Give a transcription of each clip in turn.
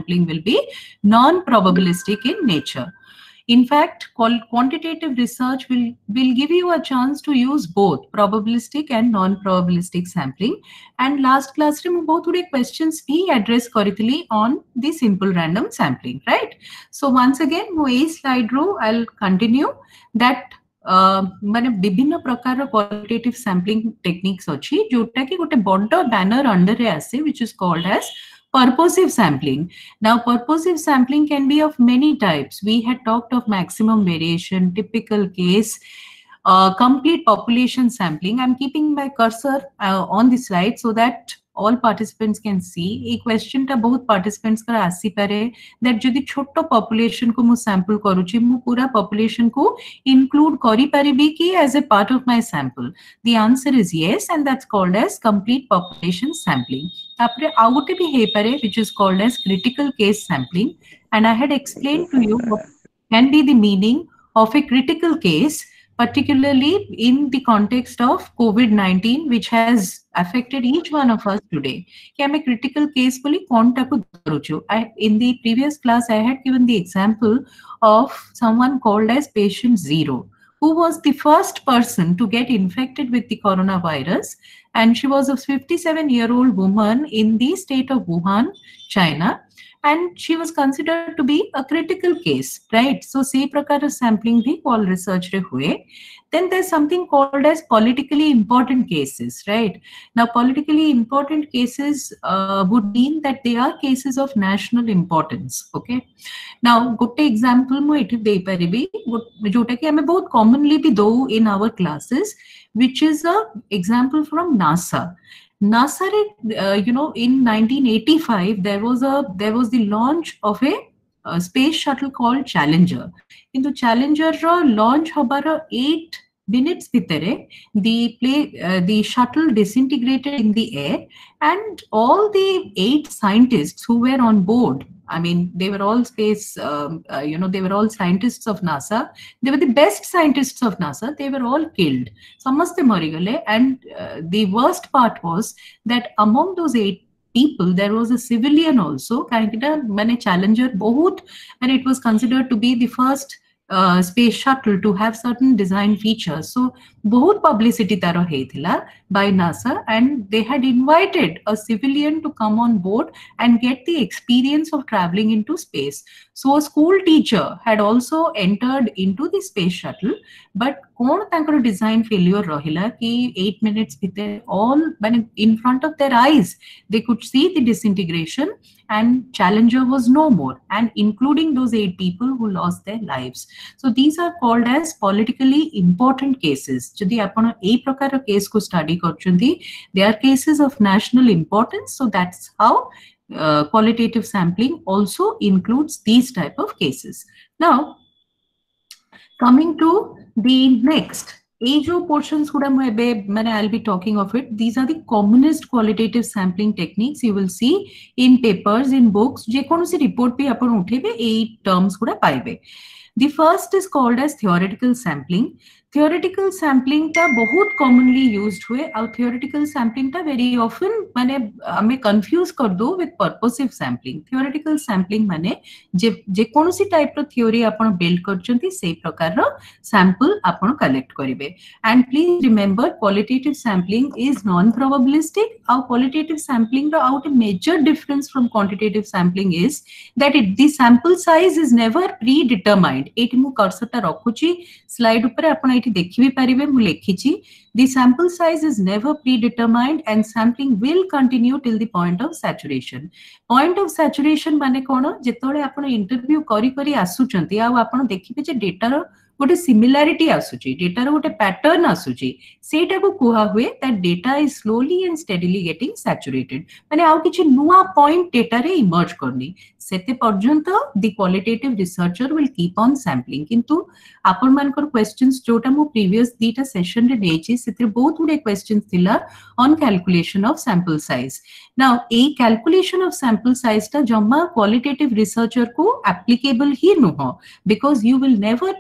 sampling will be non-probabilistic in nature. In fact, quantitative research will give you a chance to use both probabilistic and non-probabilistic sampling. And last class रे मैं बहुत गुड़े questions भी address करितली on the simple random sampling, right? So once again, मैं ये slide row I'll continue that माने विभिन्न प्रकार क्वालिटेटिव सैम्पलिंग टेक्निक्स अछि जोटा कि गोटे बड़ बैनर अंडर रे आसे which is called as purposive sampling. Now purposive sampling can be of many types. We had talked of maximum variation, typical case, complete population sampling. I'm keeping my cursor on the slide so that all participants can see. A question ta बहुत participants का आसी पारे that जदि छोटो population को मु sample करूची मु पूरा population को include करी परिबी की as a part of my sample. The answer is yes, and that's called as complete population sampling. तापरे आउ गोटे भी हे पारे which is called as critical case sampling, and I had explained to you what can be the meaning of a critical case, particularly in the context of COVID-19, which has affected each one of us today. कि हमें critical case बोली कौन टाको धरुचु. In the previous class, I had given the example of someone called as patient 0, who was the first person to get infected with the coronavirus, and she was a 57-year-old woman in the state of Wuhan, China, and she was considered to be a critical case, right? So say prakar sampling bhi all research re hue. Then there's something called as politically important cases, right? Now politically important cases would mean that they are cases of national importance, okay? Now gote example mu eti dei paribi jota ki ame bahut commonly bhi do in our classes, which is a example from NASA. NASA, in 1985, there was the launch of a space shuttle called Challenger. In the Challenger launch habara 8 minutes bhitere, the shuttle disintegrated in the air, and all the 8 scientists who were on board, I mean, they were all space, they were all scientists of NASA. They were the best scientists of NASA. They were all killed. Samaste marigale. And the worst part was that among those 8 people, there was a civilian also. Mane Challenger bahut, and it was considered to be the first space shuttle to have certain design features. So bahut publicity taro heithila by NASA, and they had invited a civilian to come on board and get the experience of traveling into space. So a school teacher had also entered into the space shuttle, but kon tankar design failure rahila ki 8 minutes bhitere all in front of their eyes they could see the disintegration, and Challenger was no more, and including those 8 people who lost their lives. So these are called as politically important cases. Jodi apana ei prakar case ko study karchunti, they are cases of national importance. So that's how qualitative sampling also includes these type of cases. Now coming to the next, age of portions I'll be talking of it. These are the commonest qualitative sampling techniques you will see in papers, in books. Je kono si report pe apan uthebe ei terms kuda paibe. The first is called as theoretical sampling. Theoretical sampling ta बहुत commonly used हुए, और theoretical sampling ta very often माने हमें confuse कर दो with purposive sampling. Theoretical sampling माने जे कौन सी type रो theory आपण build करचंती से प्रकार रो sample आपण collect करिवे. And please remember, qualitative sampling is non-probabilistic. और qualitative sampling रो out a major difference from quantitative sampling is that the sample size is never predetermined. एटी मु cursor ता रखुची slide ऊपर आपण देखि पारिबे मु लेखिछि. The sample size is never predetermined and sampling will continue till the point of saturation. Point of saturation माने कोन, जेतोले आपण interview करी करी आसुचंती आ आपण देखिबे जे डेटा रो गोटे सिमिलारिटी आसुची, डेटा रो गोटे पैटर्न आसुची, सेटा को कुहा हुए that data is slowly and steadily getting saturated. माने आउ किछि नुवा पॉइंट डेटा रे इमर्ज करनी, सेते पर्यंत the qualitative researcher will keep on sampling. किंतु आपण मानकर क्वेश्चंस जोटा मु प्रीवियस दीटा सेशन रे देछि सेते बहुत गुडे क्वेश्चंस थिला on calculation of sample size. Now a calculation of sample size ta jama qualitative researcher को applicable ही नुह, because you will never predetermine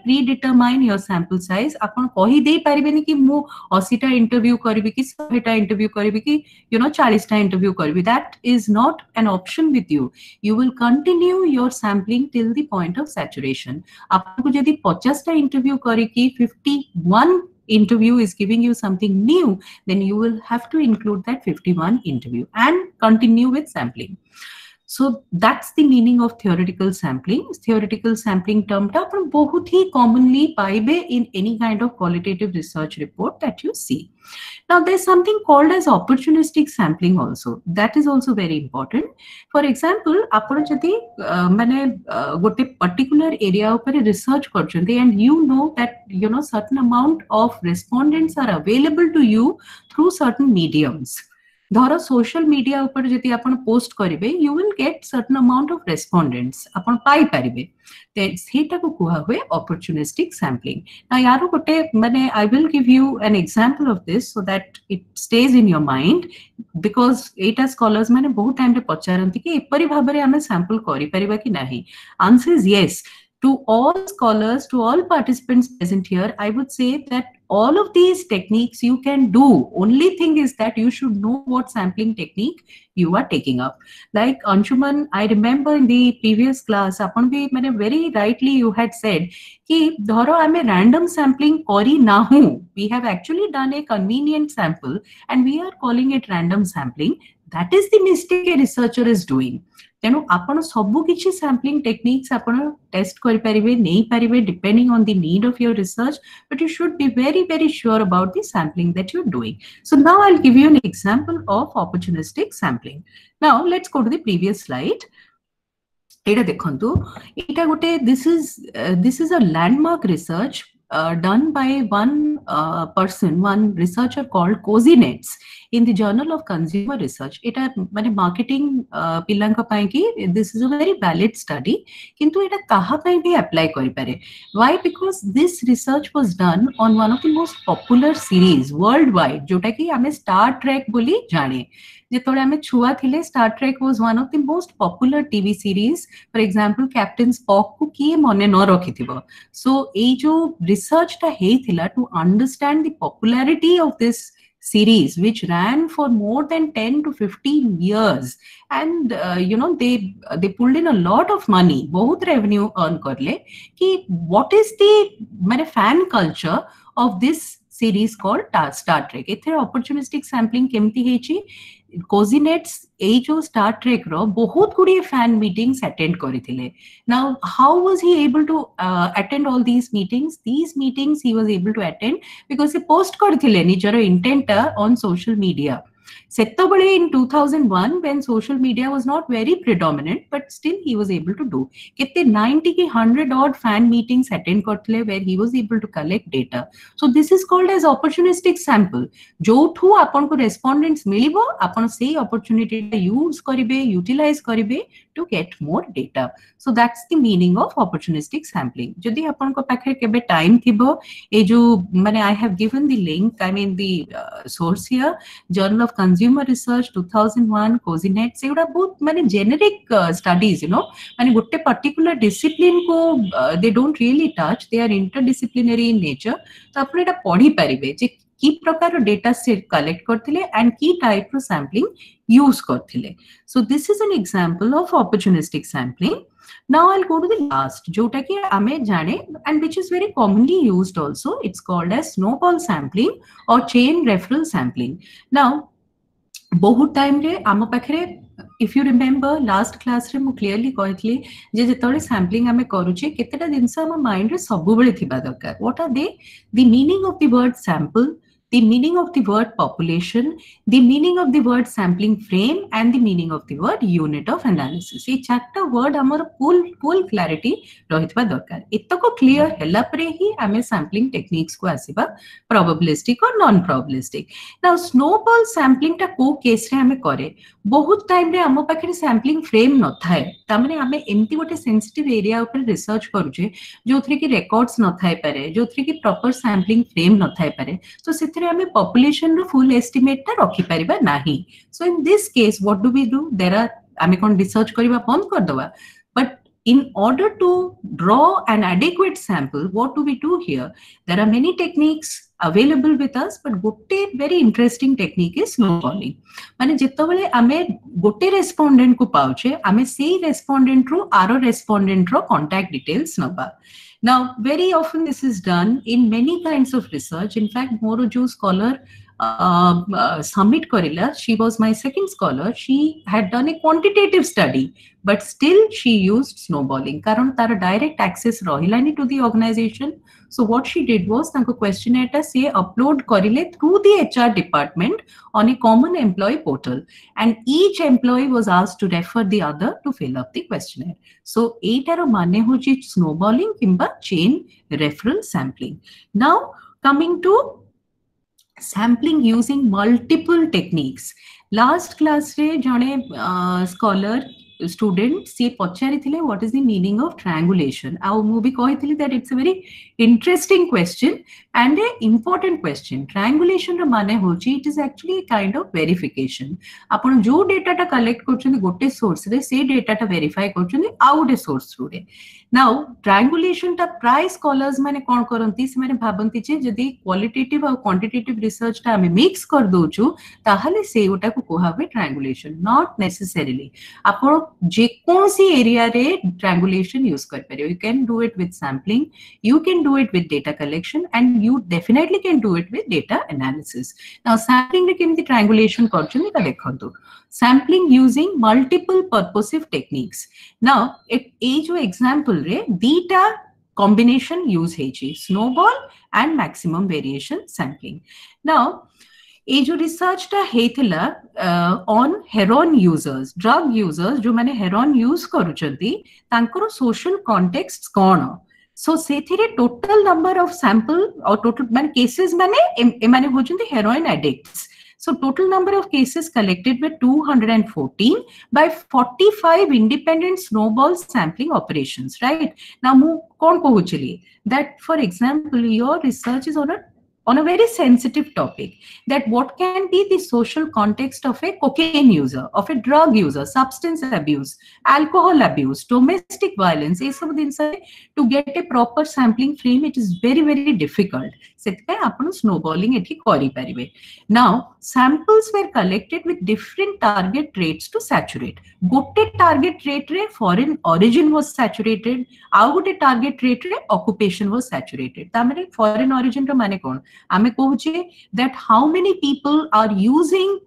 determine your sample size. आपण कही दे परिबेनी कि मु 80 टा इंटरव्यू करबी कि 100 टा इंटरव्यू करबी कि 40 टा इंटरव्यू करबी. That is not an option with you. You will continue your sampling till the point of saturation. आपको यदि 50 टा इंटरव्यू करे कि 51 interview is giving you something new, then you will have to include that 51 interview and continue with sampling. So that's the meaning of theoretical sampling. Theoretical sampling term ta apan bahut hi commonly paibe in any kind of qualitative research report that you see. Now there's something called as opportunistic sampling also. That is also very important. For example, apan jodi mane gote particular area upare research karchante and you know that certain amount of respondents are available to you through certain mediums. धरो social media ऊपर जति आपण post करिवे you will get certain amount of respondents आपण पाई परिवे ते सेटा को कुहा हुए opportunistic sampling. ना यारो गोटे माने I will give you an example of this so that it stage in your mind because एटा स्कॉलर्स माने बहुत टाइम रे पचारंती कि एपरि भाबरे हमें सैंपल करि परिबा कि नाही. Answer is yes. To all scholars, to all participants present here, I would say that all of these techniques you can do. Only thing is that you should know what sampling technique you are taking up. Like Anshuman, I remember in the previous class, upon we very rightly you had said, कि धरो हमें random sampling करी ना हूँ. We have actually done a convenient sample and we are calling it random sampling. That is the mistake a researcher is doing. तेणु आपण सबु किछि सैम्पलिंग टेक्निक्स आपण टेस्ट करि परिबे नै परिबे depending on the need of your research, but you should be very very sure about the sampling that you are doing. So now I will give you an example of opportunistic sampling. Now let's go to the previous slide. एटा देखंतु एटा गोटे this is a landmark research done by one researcher called Kozinets in the Journal of Consumer Research. Eta mane marketing pilanka pai ki this is a very valid study, kintu eta kaha pai bhi apply kari pare. Why? Because this research was done on one of the most popular series worldwide, jota ki ame Star Trek boli jane. जेतोले हमें छुआ थिले Star Trek was one of the most popular TV series. For example captain Spock को किए मने न रखिथिबो. सो ए जो research ता हेथिला to understand the popularity of this series which ran for more than 10 to 15 years and they pulled in a lot of money, बहुत revenue earn करले. कि what is the fan culture of this series called Star Trek. एथे opportunistic sampling केमती हेची. Kozinets ए जो Star Trek रो बहुत गुडी fan meetings attend करिथिले. Now how was he able to attend all these meetings? These meetings he was able to attend because he post करथिले निजरो intent on social media. सेतबळे in 2001 when social media was not very predominant, but still he was able to do. कितने 90 की 100 odd fan meetings attend करथिले where he was able to collect data. So this is called as opportunistic sample. जोठू आपन को respondents मिलिबो आपन से opportunity use करिवे, utilize करिवे to get more data. So that's the meaning of opportunistic sampling. जदि आपन को पाखे केबे टाइम थिबो ए जो माने I have given the link, I mean the source here, Journal of Consumer Research 2001, Kozinets, एगुडा बहुत माने generic studies, माने गोटे particular discipline को they don't really touch, they are interdisciplinary in nature. तो आपन एटा पढ़ी परिबे जे की प्रकार डेटा सेट कलेक्ट करथिले एंड की टाइप रो सैम्पलिंग यूज करथिले. So this is an example of opportunistic sampling. Now I'll go to the last, जोटा कि आमे जाने and which is very commonly used also. It's called as snowball sampling or chain referral sampling. Now बहुत time रे आम पाखरे if you remember last class रे मु clearly कहथली जे जेतले sampling आमे करूचे केतेटा जिंस हम माइंड रे सब बेले थिबा दरकार. What are they? The meaning of the word sample, the meaning of the word population, the meaning of the word sampling frame and the meaning of the word unit of analysis. ये चारटा word हमर full clarity रहितबा दरकार. एतको clear हैला परे ही आमे sampling techniques को आसीबा probabilistic और non probabilistic. Now snowball sampling टा को केस रे हमें करे बहुत टाइम रे हम पाखे sampling frame न थाए. ता माने हमें एम्ति गोटे sensitive area ऊपर रिसर्च करूचे जोथरे की records न थाए पारे, जोथरे की proper sampling frame न थाए पारे. तो सेथरे हमें population रो full estimate ता रखि परिबा नाही. So in this case what do? There are आमे कोन रिसर्च करिबा बंद कर दवा. But in order to draw an adequate sample, what do we do here? There are many techniques available with us, but gote very interesting technique is snowballing. माने जितबले आमे गोटे respondent को पाउचे आमे सेई रेस्पोंडेंट रो आरो रेस्पोंडेंट रो कांटेक्ट डिटेल्स नबा. Now, very often this is done in many kinds of research. In fact, Moro Jo scholar Summit Korila, she was my second scholar. She had done a quantitative study, but still she used snowballing. Karan tara direct access rahilani to the organization. So what she did was tanko questionnaire ta say upload korile through the HR department on a common employee portal, and each employee was asked to refer the other to fill up the questionnaire. So eitar mane hochi snowballing kimba chain referral sampling. Now coming to sampling using multiple techniques. Last class re jane scholar student se pachari what is the meaning of triangulation. Our movie kahithili that it's a very interesting question and a important question. Triangulation ra mane hochi it is actually a kind of verification. Apun jo data ta collect korchundi gote source re se data ta verify korchundi out a source through re. Now triangulation ta price scholars mane kon karanti se mane bhabanti che jodi qualitative or quantitative research ta ame mix kar dochu tahale se ota ko koha hue triangulation. Not necessarily apun je konsi area re triangulation use kar pare. You can do it with sampling, you can do it with data collection, and you definitely can do it with data analysis. Now sampling re kemti triangulation korchundi ta dekhantu. Sampling using multiple purposive techniques. Now a jo example re dita combination use hechi snowball and maximum variation sampling. Now ये जो research टा हेथिला on heroin users, drug users जो माने heroin use करूचंती तांकर social context कोन. So सेथिरे टोटल नंबर ऑफ सैंपल और टोटल माने केसेस माने माने होचंती heroin addicts. So total number of cases collected were 214 by 45 independent snowball sampling operations, right? Now mu kon kohuchili that for example your research is on a very sensitive topic, that what can be the social context of a cocaine user, of a drug user, substance abuse, alcohol abuse, domestic violence, to get a proper sampling frame, it is very, very difficult. Snowballing. Now, samples were collected with different target rates to saturate. Gote target rate re foreign origin was saturated, agote target rate re occupation was saturated. Tamare foreign origin ra mane kon? Ame kohuche that how many people are using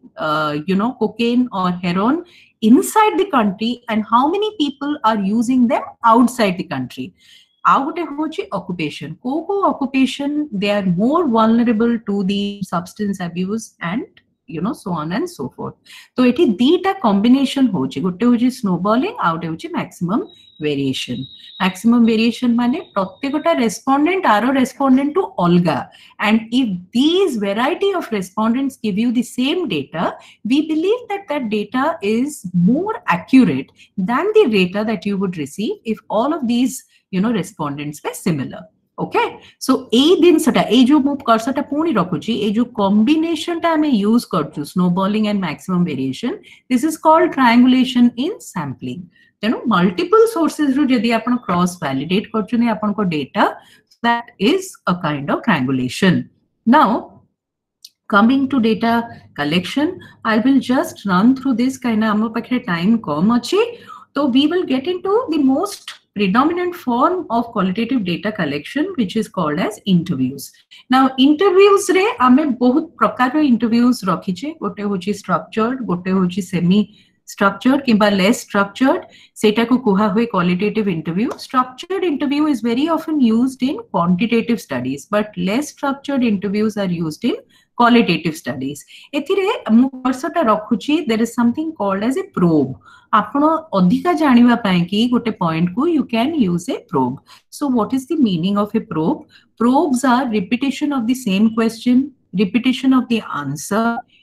cocaine or heroin inside the country and how many people are using them outside the country. Agote hoche occupation. Koko occupation, they are more vulnerable to the substance abuse and so on and so forth. So it is data combination hoche. Gote hoche snowballing, out hoche maximum variation. Maximum variation mane pratyekota respondent aro respondent to olga. And if these variety of respondents give you the same data, we believe that that data is more accurate than the data that you would receive if all of these respondents were similar. Okay, so a din sata a jo move karsata puni rakhuchi a jo combination ta ame use karchu snowballing and maximum variation, this is called triangulation in sampling. Multiple sources ru jodi apan cross validate karchuni apan ko data, that is a kind of triangulation. Now coming to data collection, I will just run through this kind of amo pakhre time kom achi. So we will get into the most predominant form of qualitative data collection, which is called as interviews. Now interviews re ame bahut prakar interviews rakhiche. Gote hochi structured, gote hochi semi structured kimba less structured, seta ko kuha hue qualitative interview. Structured interview is very often used in quantitative studies, but less structured interviews are used in qualitative studies. Ethire mu parsata rakhuchi, there is something called as a probe. Apno adhika janiba pai ki gote point ko you can use a probe. So what is the meaning of a probe? Probes are repetition of the same question, repetition of the answer,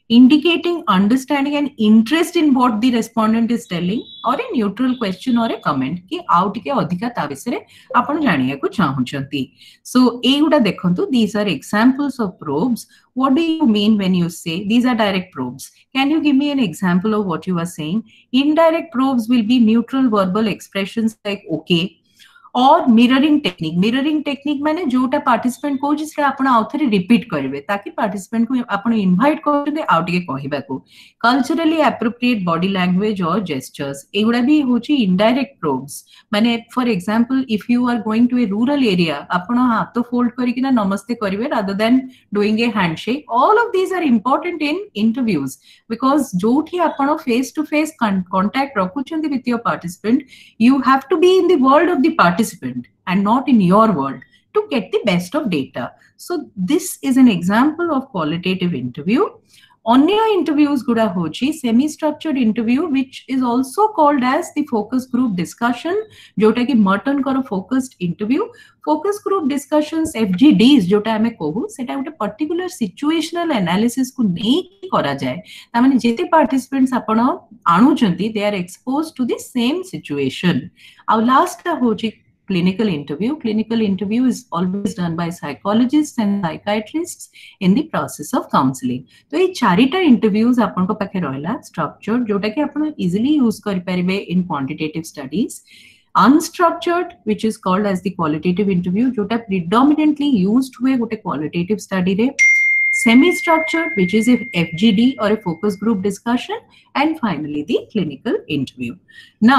indicating understanding and interest in what the respondent is telling, or a neutral question or a comment ki au tike adhika ta bisare apan janiya ku chahuchanti. So eiguda dekhantu, these are examples of probes. What do you mean when you say these are direct probes? Can you give me an example of what you are saying? Indirect probes will be neutral verbal expressions like okay, और mirroring technique माने जोटा participant को जिसरे आपण आउथरे repeat करिवे ताकि participant को आपण invite करते आउ टिके कहिबा को. कल्चरली एप्रोप्रिएट बॉडी लैंग्वेज और जेस्चर्स एगुडा भी होची इनडायरेक्ट प्रोब्स. माने for example if you are going to a rural area आपण हाथ फोल्ड करिक ना नमस्ते करिवे rather than doing a handshake. All of these are important in interviews because जोठी आपण फेस टू फेस कांटेक्ट रखुचंती with your participant, you have to be in the world of the participant and not in your world to get the best of data. So this is an example of qualitative interview. Anya interviews guda hochi semi structured interview, which is also called as the focus group discussion, jota ki Merton karo focused interview. Focus group discussions FGDs jota ame kohu seta gote particular situational analysis ku nei kara jaye. Ta mane jete participants apana anuchanti they are exposed to the same situation. Our last hochi clinical interview. Clinical interview is always done by psychologists and psychiatrists in the process of counseling. तो ये चारिटा interviews आपन को पाखे रहला structured जोटा कि आपन easily use करि परिबे in quantitative studies. Unstructured, which is called as the qualitative interview, जोटा predominantly used हुए गोटे qualitative study रे. Semi-structured, which is a FGD or a focus group discussion, and finally the clinical interview. Now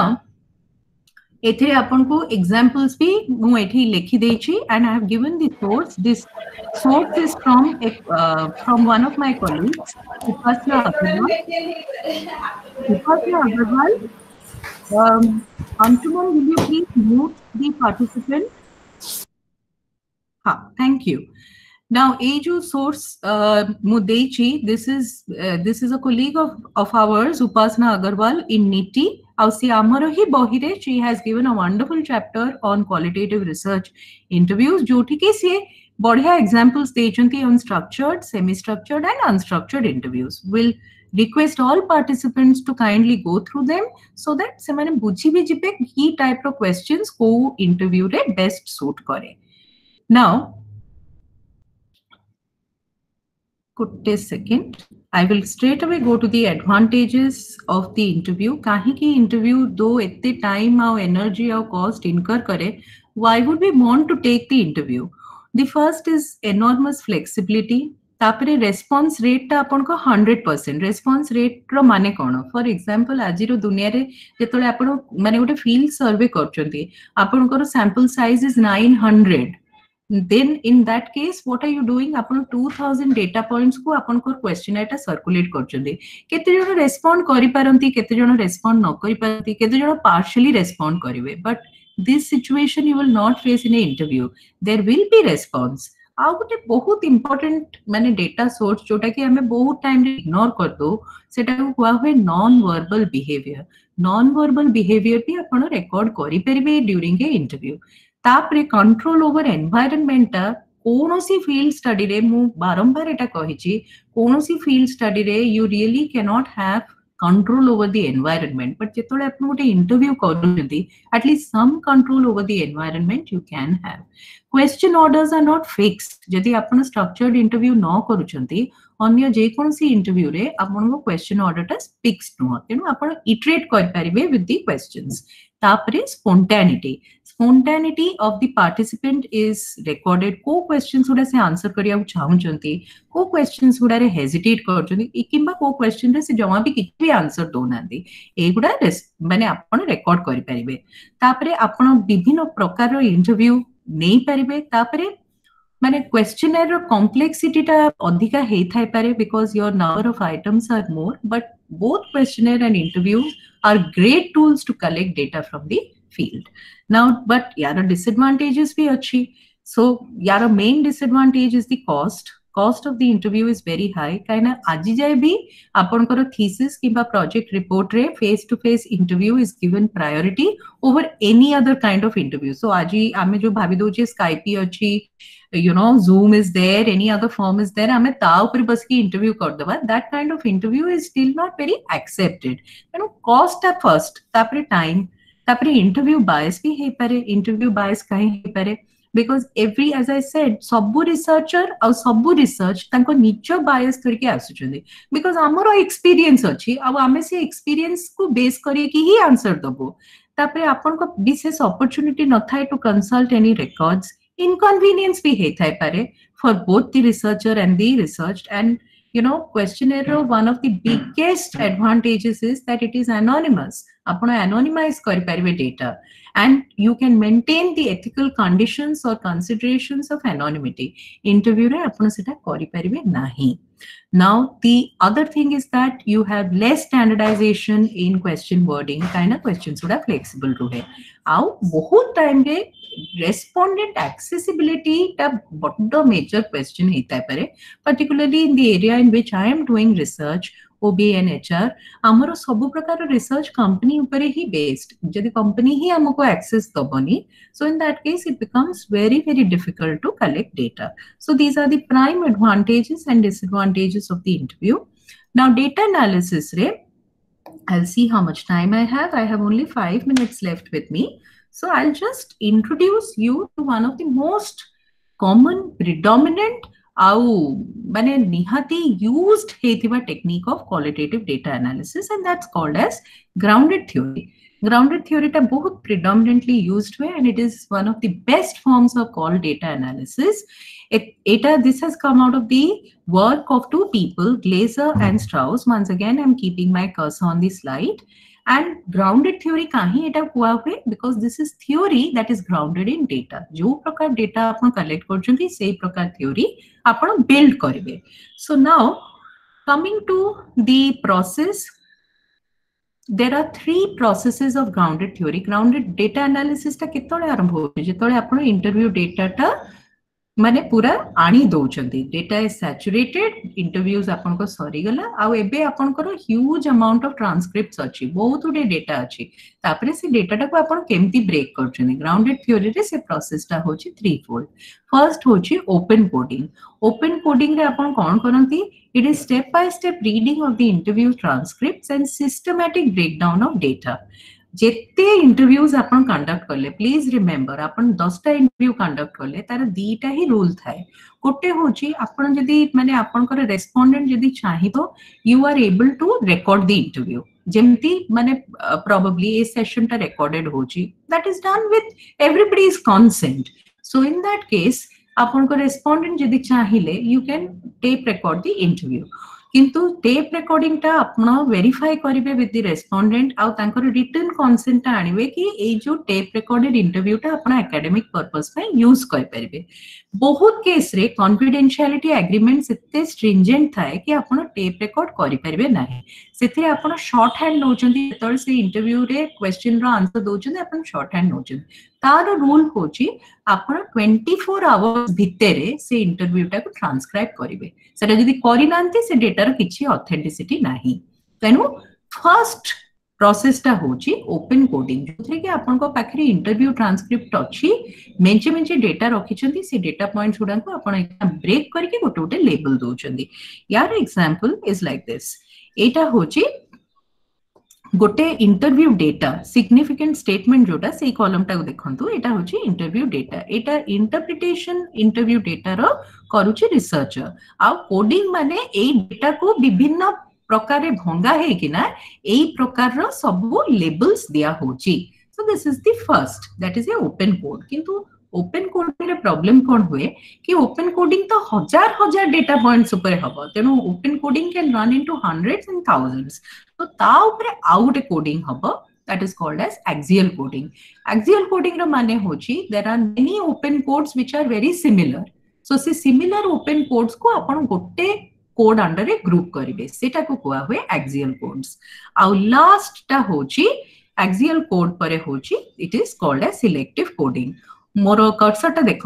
एथे आपन को examples भी मु एठी लिखि देछि and I have given the source. This source is from one of my colleagues, Upasna Agarwal. Ansuman, will you please mute the participant? Ha, thank you. Now eju source mu dechi, this is a colleague of ours, Upasna Agarwal in NITI. She has given a wonderful chapter on qualitative research interviews. जोठी के से बढ़िया examples देचंती on structured, semi-structured and unstructured interviews. Will request all participants to kindly go through them so that semane बुझी भी जिपे key type of questions को interview रे best suit करे. Now, could a second. I will straight away go to the advantages of the interview. काहे की interview दो इतने time और energy और cost incur करे, why would we want to take the interview? The first is enormous flexibility. तापरे response rate ता अपन को 100%. Response rate रो माने कौन? For example, आज रो दुनिया रे जेतोले अपन माने गोटे field survey करचंती, अपन को sample size is 900. Then in that case what are you doing? Upon 2000 data points को अपन को questionnaire टा circulate करचंदी. केते जण respond करि पारंती, केते जण respond न करि पारंती, केते जण partially respond करिवे. But this situation you will not face in an interview. There will be response. आ गोटे बहुत important माने data source जोटा कि हमें बहुत time रे ignore कर दो, सेटा को हुआ है non verbal behavior. Non verbal behavior भी अपन record करि परिबे during a interview. तापरे कंट्रोल ओवर एनवायरनमेंट ता कोनोसी फील्ड स्टडी रे मु बारंबार एटा कहिछि, कोनोसी फील्ड स्टडी रे you really can not have control over the environment, but जेतोले आपण गोटे इंटरव्यू करूछंती at least some control over the environment you can have. Question orders are not fixed. जदि आपण structured interview न करूछंती अन्य जे कोनसी इंटरव्यू रे आपण को क्वेश्चन ऑर्डर टा फिक्स्ड न तेनु आपण इटरेट कर परिबे विथ द क्वेश्चंस. तापरे spontaneity of the participant is recorded. को questions गुडा से आंसर करिया चाहूचंती, को questions गुडा रे हेजिटेट करचंती किंबा को question रे से जमा भी किछि भी आंसर दोनांती, ए गुडा माने आपण रिकॉर्ड करि परिबे. तापरे आपण विभिन्न प्रकार रो इंटरव्यू नै परिबे. तापरे माने क्वेश्चनर रो कॉम्प्लेक्सिटी टा अधिका हेई थाई पारे because your number of items are more, but both questionnaire and interviews are great tools to collect data from the field. Now, but यार disadvantages भी अच्छी. So यार main disadvantage is the cost. cost of the interview is very high kaina aji jae bhi apankar thesis kimba project report re face to face interview is given priority over any other kind of interview. So aji ame jo bhabi do je Skype achi, you know, Zoom is there, any other form is there, ame ta upare bas ki interview kar deba, that kind of interview is still not very accepted. You know, cost at first, tapre time, tapre interview bias bhi he pare. Interview bias kahi he pare because every, as I said, sabu researcher au sabu research tanko nicho bias करके आसुचंदी because हमरो experience अछि अब आमे से experience को base करी कि ही answer दबो तापरे आपन को विशेष opportunity न थाए to consult any records, inconvenience भी हे थाए पारे for both the researcher and the researched. And you know, questionnaire one of the biggest advantages is that it is anonymous. आपण anonymize कर पारिबे data and you can maintain the ethical conditions or considerations of anonymity. Interview रे आपण सेटा करि पारिबे नाही. Now the other thing is that you have less standardization in question wording, kind of questions would flexible ruhe. Aw बहुत time रे respondent accessibility ta botto major question heta pare, particularly in the area in which I am doing research, OBA and HR. हमरो सब प्रकार research company ऊपर ही based. जदि company ही हमको access दबनी, so in that case it becomes very difficult to collect data. So these are the prime advantages and disadvantages of the interview. Now data analysis re, I'll see how much time I have. I have only 5 minutes left with me. So I'll just introduce you to one of the most common, predominant माने निहाती used हेथिबा technique of qualitative data analysis, and that's called as grounded theory. Grounded theory ta बहुत predominantly used हुए and it is one of the best forms of call data analysis. This has come out of the work of two people, Glaser and Strauss. Once again, I'm keeping my cursor on the slide. And grounded theory kahi eta hua hue because this is theory that is grounded in data. जो प्रकार data आपण collect करछंती से प्रकार theory आपण build करिवे. So now coming to the process, there are 3 processes of grounded theory. Grounded data analysis ता केतोळे आरंभ होय जेतोळे आपण interview data ता माने पूरा आनी दोचंती. Data is saturated, interviews आपन को सरी गला आ एबे आपन को ह्यूज अमाउंट ऑफ ट्रांसक्रिप्ट्स अछि, बहुत उडे डेटा अछि. तापरे से डेटा टा को आपन केमती ब्रेक करछनी. ग्राउंडेड थ्योरी रे से प्रोसेस ता होछि थ्री फोल्ड. फर्स्ट होछि ओपन कोडिंग. ओपन कोडिंग रे आपन कोन करंती, it is step by step reading of the interview transcripts and systematic breakdown of data. जेते इंटरव्यूज आपण कंडक्ट करले, प्लीज रिमेंबर आपण 10टा इंटरव्यू कंडक्ट करले तार दीटा ही रूल थाए. गोटे होची आपण जदी माने आपण को रेस्पोंडेंट जदी चाहिबो, you are able to record the interview. जेमती माने प्रोबेबली ए सेशन ता रिकॉर्डेड होची, that is done with everybody's consent. So in that case आपण को रेस्पोंडेंट जदी चाहिले, you can tape record the interview. किंतु टेप रिकॉर्डिंग टा आपण वेरीफाई करिवे विथ द रेस्पोंडेंट आ तांकर रिटन कंसेंट टा आनिवे कि ए जो टेप रिकॉर्डेड इंटरव्यू टा आपण एकेडमिक पर्पस पे यूज कर परिबे. बहुत केस रे कॉन्फिडेंशियलिटी एग्रीमेंट इतने स्ट्रिंजेंट थाए कि आपण टेप रिकॉर्ड करि परिबे नाही. सेथे आपण शॉर्ट हैंड नोचंती, तळ से इंटरव्यू रे क्वेश्चन रो आंसर दोचंती, आपण शॉर्ट हैंड नोचंती. तार रूल होची आपण 24 आवर्स भितरे से इंटरव्यू टा को ट्रांसक्राइब करिवे. सेटा जदी करि नांती से डेटा रो किछि ऑथेंटिसिटी नाही. तेनु फर्स्ट प्रोसेस टा होची ओपन कोडिंग, जोथरे कि आपन को पाखरे इंटरव्यू ट्रांसक्रिप्ट अछि, मेंचे डेटा रखिचंती. से डेटा पॉइंट्स गुडा को आपन एकटा ब्रेक करके गोटे गोटे लेबल दोचंती. यार एग्जांपल इज लाइक दिस. एटा होची गोटे इंटरव्यू डेटा सिग्निफिकेंट स्टेटमेंट जोटा से कॉलम टा देखंतु. एटा होची इंटरव्यू डेटा. एटा इंटरप्रिटेशन इंटरव्यू डेटा रो करूची रिसर्चर. आ कोडिंग माने ए डेटा को विभिन्न प्रकार भंगा है कि ना एई प्रकार रो सब लेबल्स दिया होची. So this is the first, that is a open code. किंतु ओपन कोडिंग रे प्रॉब्लम कोन हुए कि ओपन कोडिंग तो हजार डेटा पॉइंट्स ऊपर हबो, तेनो open coding can run into hundreds and thousands. तो ता ऊपर आउट कोडिंग हबो, that is called as axial coding. Axial coding रो माने होची there are many open codes which are very similar. So से similar open codes को आपण गोटे कोड अंडर ए ग्रुप करिवे, सेटा को कोआ हुए axial codes. आ लास्ट टा होची axial code परे होची, it is called as selective coding. मोर कर्सर टा देखंतु,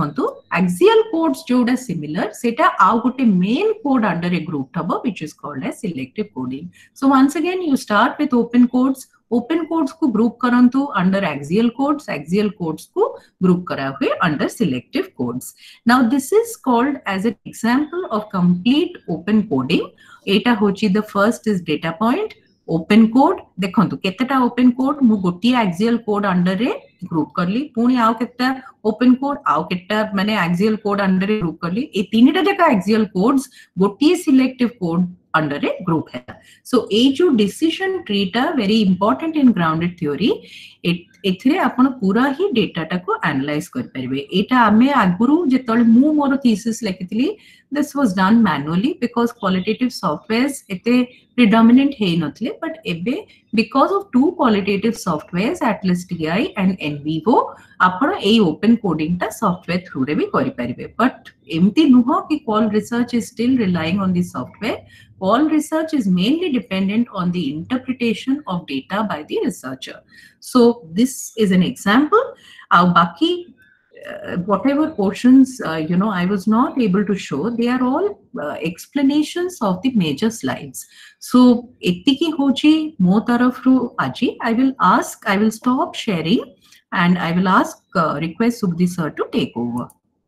axial codes जोड़ा similar सेटा आउ गोटे main code under a group thabo which is called as selective coding. So once again you start with open codes को group करंतु under axial codes को group करा हुए under selective codes. Now this is called as an example of complete open coding. एटा होची the first is data point open code देखंतु केतेटा open code मु गोटी axial code under रे group करली पुणी आउ केतेटा open code आउ केतेटा माने axial code under रे group करली ए तीनटा जका axial codes गोटी selective code under a group है. So ए जो decision tree टा very important in grounded theory एथिरे आपण पूरा ही डेटा टा को एनालाइज कर परबे. एटा आमे आगुरु जेतले मु मोर थीसिस लिखितली this was done manually because qualitative softwares एते predominant है नथले but एबे because of two qualitative softwares Atlas TI and NVivo आपण ए open coding टा software through रे भी करि परबे. But एमती नुह कि Qual research is still relying on the software. Qual research is mainly dependent on the interpretation of data by the researcher. So this is an example. Baki whatever portions I was not able to show, they are all explanations of the major slides. So etiki hochi mo tarafru aji I will stop sharing and I will request Sukhdhi sir to take over.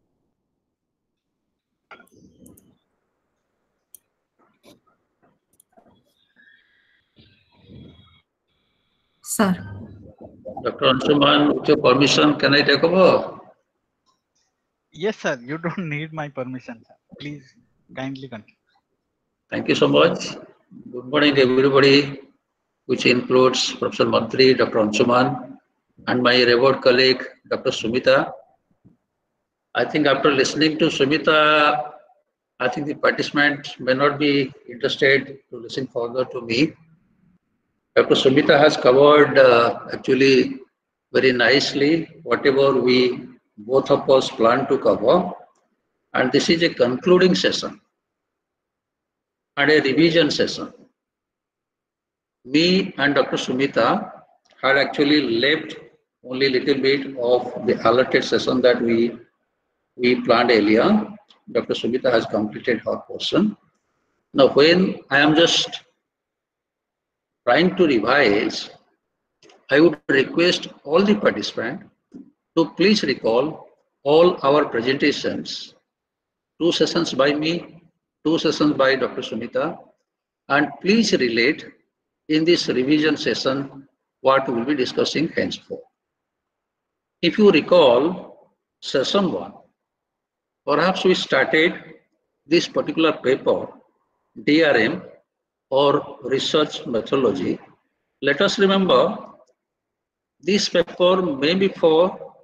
Sir. Dr. Anshuman, with your permission, can I take over? Yes, sir. You don't need my permission, sir. Please kindly continue. Thank you so much. Good morning, everybody, which includes Professor Mantri, Dr. Anshuman, and my revered colleague, Dr. Sumita. I think after listening to Sumita, I think the participant may not be interested to listen further to me. Dr. Sumita has covered actually very nicely whatever we both of us plan to cover, and this is a concluding session and a revision session. Me and Dr. Sumita had actually left only a little bit of the allotted session that we planned earlier. Dr. Sumita has completed her portion. Now, when I am just trying to revise, I would request all the participants to please recall all our presentations, 2 sessions by me, 2 sessions by Dr. Sumita, and please relate in this revision session what we will be discussing henceforth. If you recall session 1, perhaps we started this particular paper, DRM, or research methodology. Let us remember this paper may be for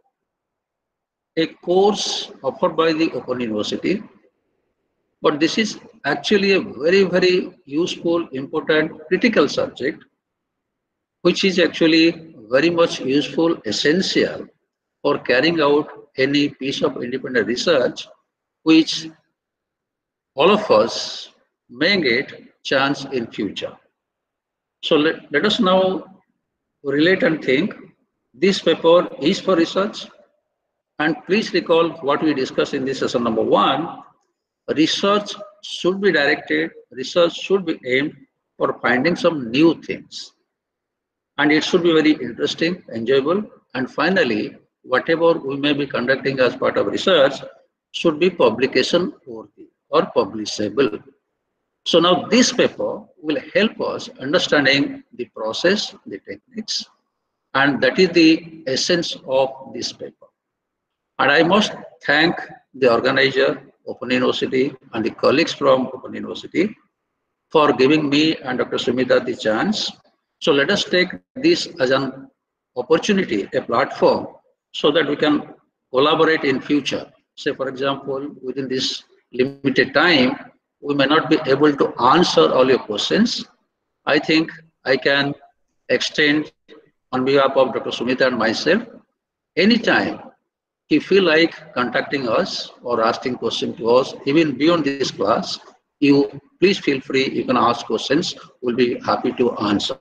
a course offered by the Open University, but this is actually a very, very useful, important, critical subject, which is actually very much useful, essential for carrying out any piece of independent research, which all of us may get chance in future. So let us now relate and think. This paper is for research, and please recall what we discussed in this session number 1. Research should be directed, research should be aimed for finding some new things, and it should be very interesting, enjoyable, and finally whatever we may be conducting as part of research should be publication worthy or publishable. So now this paper will help us understanding the process, the techniques, and that is the essence of this paper. And I must thank the organizer, Open University, and the colleagues from Open University for giving me and Dr. Sumita the chance. So let us take this as an opportunity, a platform, so that we can collaborate in future. Say, for example, within this limited time, we may not be able to answer all your questions. I think I can extend on behalf of Dr. Sumita and myself, anytime if you feel like contacting us or asking questions to us, even beyond this class, you please feel free, you can ask questions, we'll be happy to answer.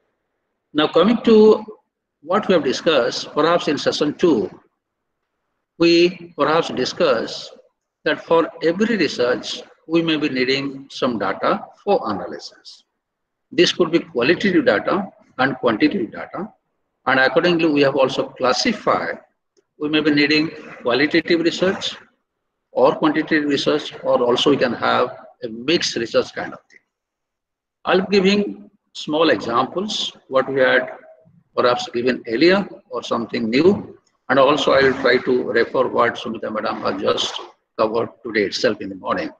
Now coming to what we have discussed, perhaps in session 2, we perhaps discuss that for every research, we may be needing some data for analysis. This could be qualitative data and quantitative data. And accordingly, we have also classified, we may be needing qualitative research or quantitative research, or also we can have a mixed research kind of thing. I'll be giving small examples, what we had perhaps given earlier or something new. And also I will try to refer what Sumita Madam has just covered today itself in the morning.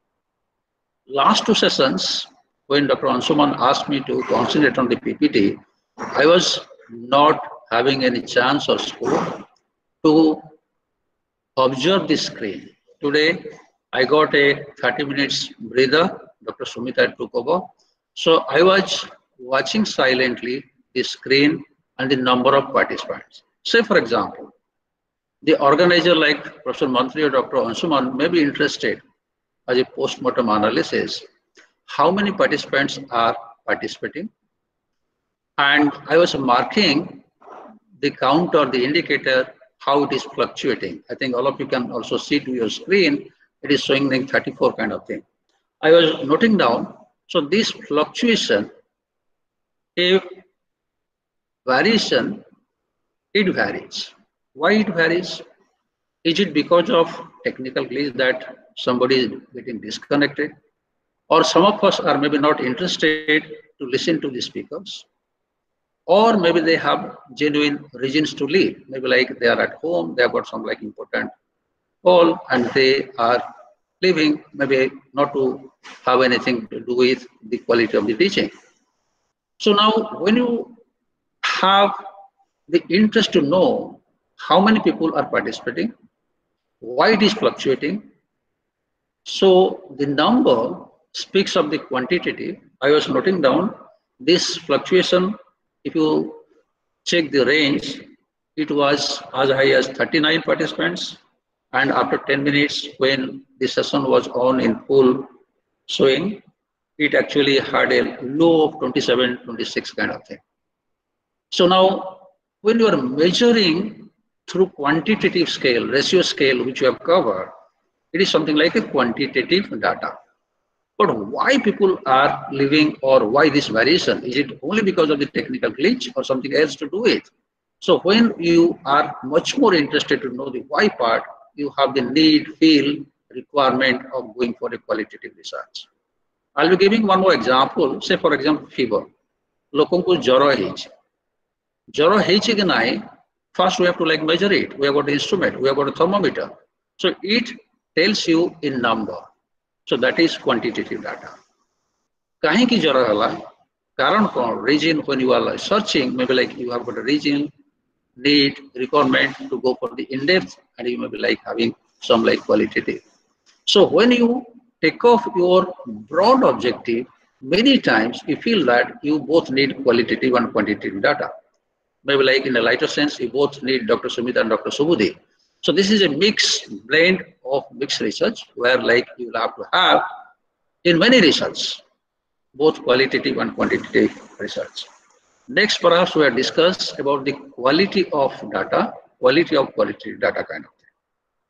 Last two sessions, when Dr. Ansuman asked me to concentrate on the PPT, I was not having any chance or scope to observe the screen. Today, I got a 30 minutes breather. Dr. Sumita took over. So I was watching silently the screen and the number of participants. Say, for example, the organizer like Professor Mantri or Dr. Ansuman may be interested as a post-mortem analysis, how many participants are participating. And I was marking the count or the indicator, how it is fluctuating. I think all of you can also see to your screen, it is showing like 34 kind of thing. I was noting down, so this fluctuation, if variation, it varies. Why it varies? Is it because of technical glitch that somebody is getting disconnected? Or some of us are maybe not interested to listen to the speakers? Or maybe they have genuine reasons to leave. Maybe like they are at home, they have got some like important call and they are leaving, maybe not to have anything to do with the quality of the teaching. So now when you have the interest to know how many people are participating, why it is fluctuating, so the number speaks of the quantitative. I was noting down this fluctuation. If you check the range, it was as high as 39 participants. And after 10 minutes, when the session was on in full swing, it actually had a low of 27, 26 kind of thing. So now, when you are measuring through quantitative scale, ratio scale, which you have covered, it is something like a quantitative data. But why people are leaving or why this variation? Is it only because of the technical glitch or something else to do it? So when you are much more interested to know the why part, you have the need, feel, requirement of going for a qualitative research. I'll be giving one more example. Say for example, fever. Lokonku jaro heichi. Jaro heichi ki nahi. First we have to like measure it. We have got an instrument. We have got a thermometer. So it tells you in number. So that is quantitative data. Kahin ki jaro hala? Karan kon, region when you are searching, maybe like you have got a region, need, requirement to go for the in-depth, and you may be like having some like qualitative. So when you take off your broad objective, many times you feel that you both need qualitative and quantitative data. Maybe like in a lighter sense, you both need Dr. Sumita and Dr. Subudhi. So this is a mixed blend of mixed research where like you will have to have in many research, both qualitative and quantitative research. Next, perhaps we have discussed about the quality of data, qualitative data kind of thing.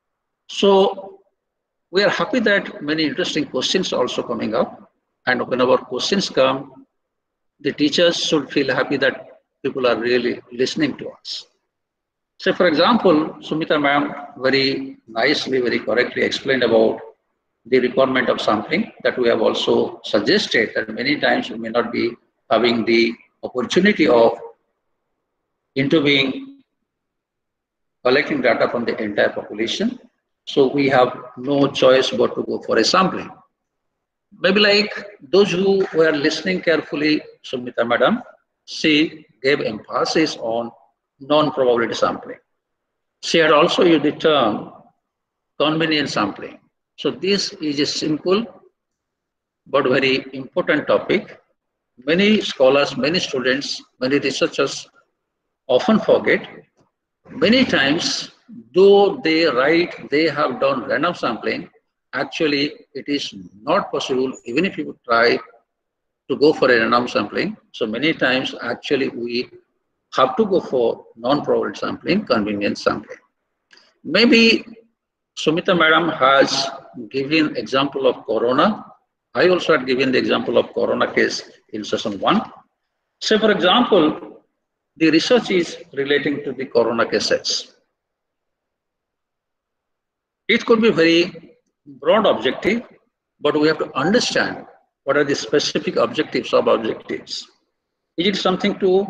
So we are happy that many interesting questions are also coming up. And when our questions come, the teachers should feel happy that people are really listening to us. So for example, Sumita ma'am very nicely, very correctly explained about the requirement of sampling that we have also suggested that many times we may not be having the opportunity of interviewing, collecting data from the entire population. So we have no choice but to go for a sampling. Maybe like those who were listening carefully, Sumita madam, she gave emphasis on non-probability sampling. She had also used the term convenience sampling. So this is a simple but very important topic. Many scholars, many students, many researchers often forget. Many times, though they write they have done random sampling, actually it is not possible even if you try to go for a random sampling. So many times actually we have to go for non-probability sampling, convenience sampling. Maybe Sumita madam has given example of corona. I also had given the example of corona case in session 1. Say for example, the research is relating to the corona cases. It could be very broad objective, but we have to understand what are the specific objectives of objectives. Is it something to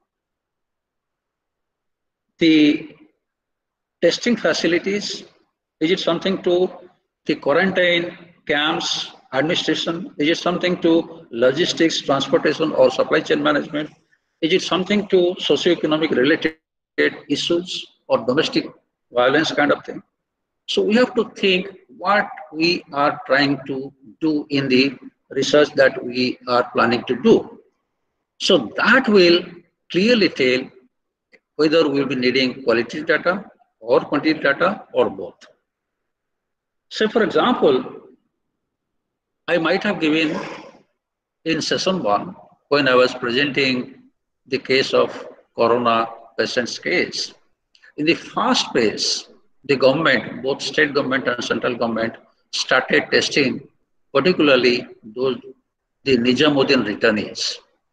the testing facilities? Is it something to the quarantine camps administration? Is it something to logistics, transportation, or supply chain management? Is it something to socioeconomic related issues or domestic violence kind of thing? So we have to think what we are trying to do in the research that we are planning to do. So that will clearly tell whether we will be needing qualitative data or quantitative data or both. Say for example, I might have given in session 1 when I was presenting the case of corona patient's case. In the first phase, the government, both state government and central government, started testing, particularly the Nizamuddin returnees.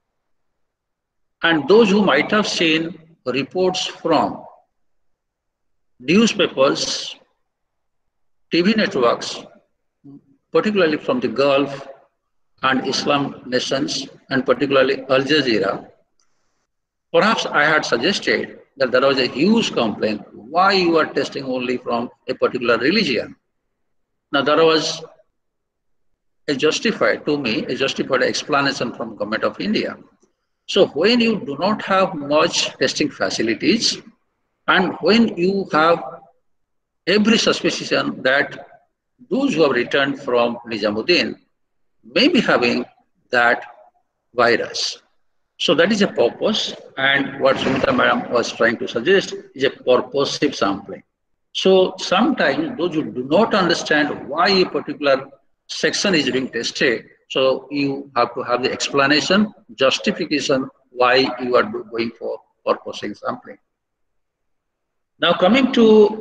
And those who might have seen reports from newspapers, TV networks, particularly from the Gulf and Islam nations, and particularly Al Jazeera, perhaps I had suggested that there was a huge complaint, why you are testing only from a particular religion. Now there was a justified explanation from Government of India. So when you do not have much testing facilities, and when you have every suspicion that those who have returned from Nizamuddin may be having that virus. So that is a purpose, and what Sumita madam was trying to suggest is a purposive sampling. So sometimes those who do not understand why a particular section is being tested, so you have to have the explanation, justification why you are going for purposive sampling. Now coming to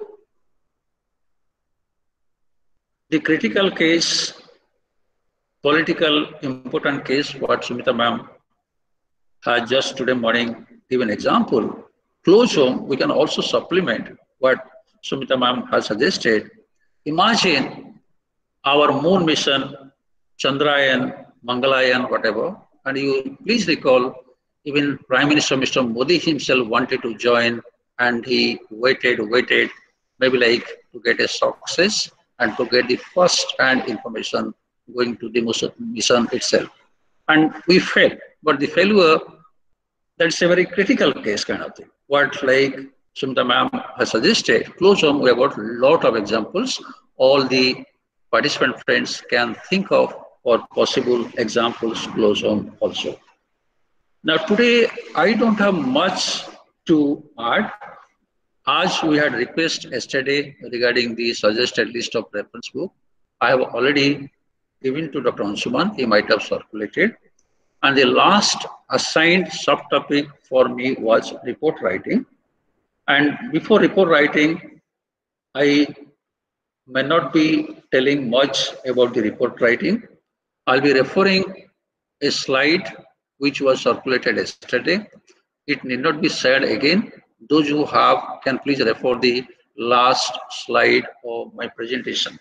the critical case, political important case, what Sumita ma'am has just today morning given example, close home, we can also supplement what Sumita ma'am has suggested. Imagine our moon mission, Chandrayaan, Mangalayan, whatever, and you please recall, even Prime Minister Mr. Modi himself wanted to join, and he waited, maybe like to get a success and to get the first-hand information going to the mission itself. And we failed, but the failure, that's a very critical case kind of thing. What like Sumita ma'am has suggested, close home, we have got a lot of examples. All the participant friends can think of or possible examples close home also. Now today, I don't have much to add. As we had requested yesterday regarding the suggested list of reference book, I have already given to Dr. Anshuman, he might have circulated. And the last assigned subtopic for me was report writing. And before report writing, I may not be telling much about the report writing. I'll be referring a slide which was circulated yesterday. It need not be said again. Those who have can please refer the last slide of my presentation.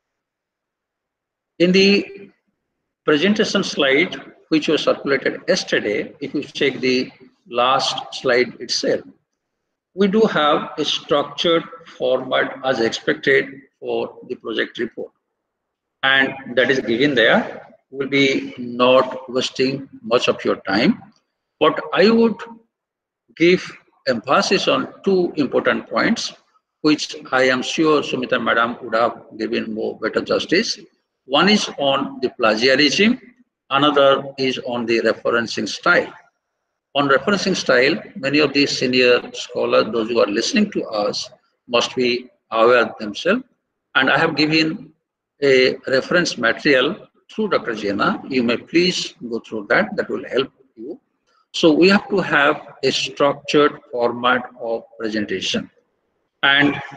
In the presentation slide which was circulated yesterday, if you check the last slide itself, we do have a structured format as expected for the project report, and that is given there. Will be not wasting much of your time, but I would give emphasis on two important points, which I am sure Sumita madam would have given more better justice. One is on the plagiarism, another is on the referencing style. On referencing style, many of these senior scholars, those who are listening to us, must be aware themselves. And I have given a reference material through Dr. Jena. You may please go through that. That will help you. So we have to have a structured format of presentation. And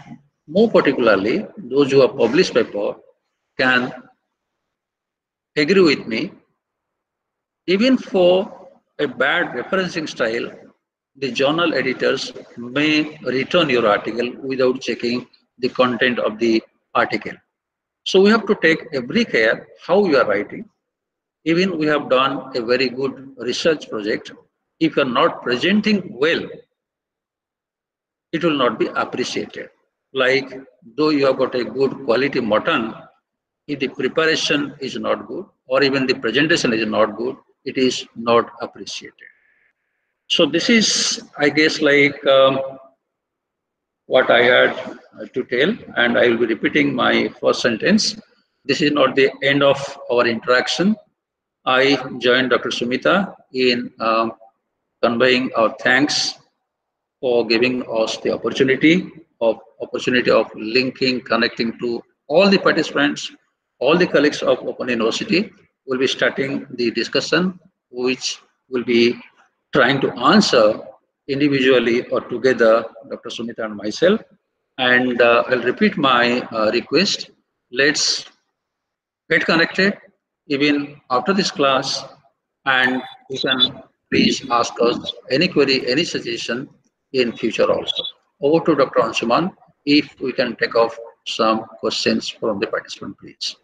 More particularly, those who have published paper can agree with me. Even for a bad referencing style, the journal editors may return your article without checking the content of the article. So we have to take every care how we are writing. Even we have done a very good research project. If you are not presenting well, it will not be appreciated. Like though you have got a good quality mutton, if the preparation is not good or even the presentation is not good, it is not appreciated. So this is, I guess, like what I had to tell, and I will be repeating my first sentence. This is not the end of our interaction. I joined Dr. Sumita in conveying our thanks for giving us the opportunity of linking, connecting to all the participants, all the colleagues of Open University. Will be starting the discussion, which will be trying to answer individually or together, Dr. Sumita and myself. And I'll repeat my request. Let's get connected even after this class, and you can please ask us any query, any suggestion in future also. Over to Dr. Anshuman, if we can take off some questions from the participant, please.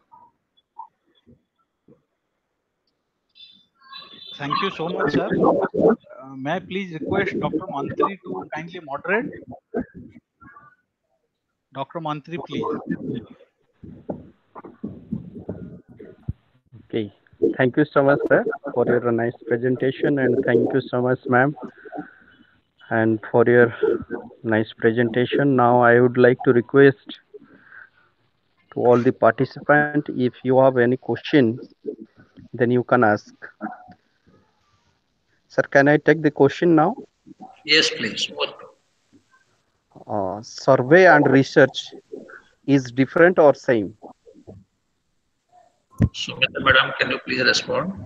Thank you so much, sir. May I please request Dr. Mantri to kindly moderate? Dr. Mantri, please. Okay. Thank you so much, sir, for your nice presentation, and thank you so much, ma'am, and for your nice presentation. Now I would like to request to all the participants, if you have any question, then you can ask. Sir, can I take the question now? Yes, please. Survey and research is different or same? Sumita madam, can you please respond?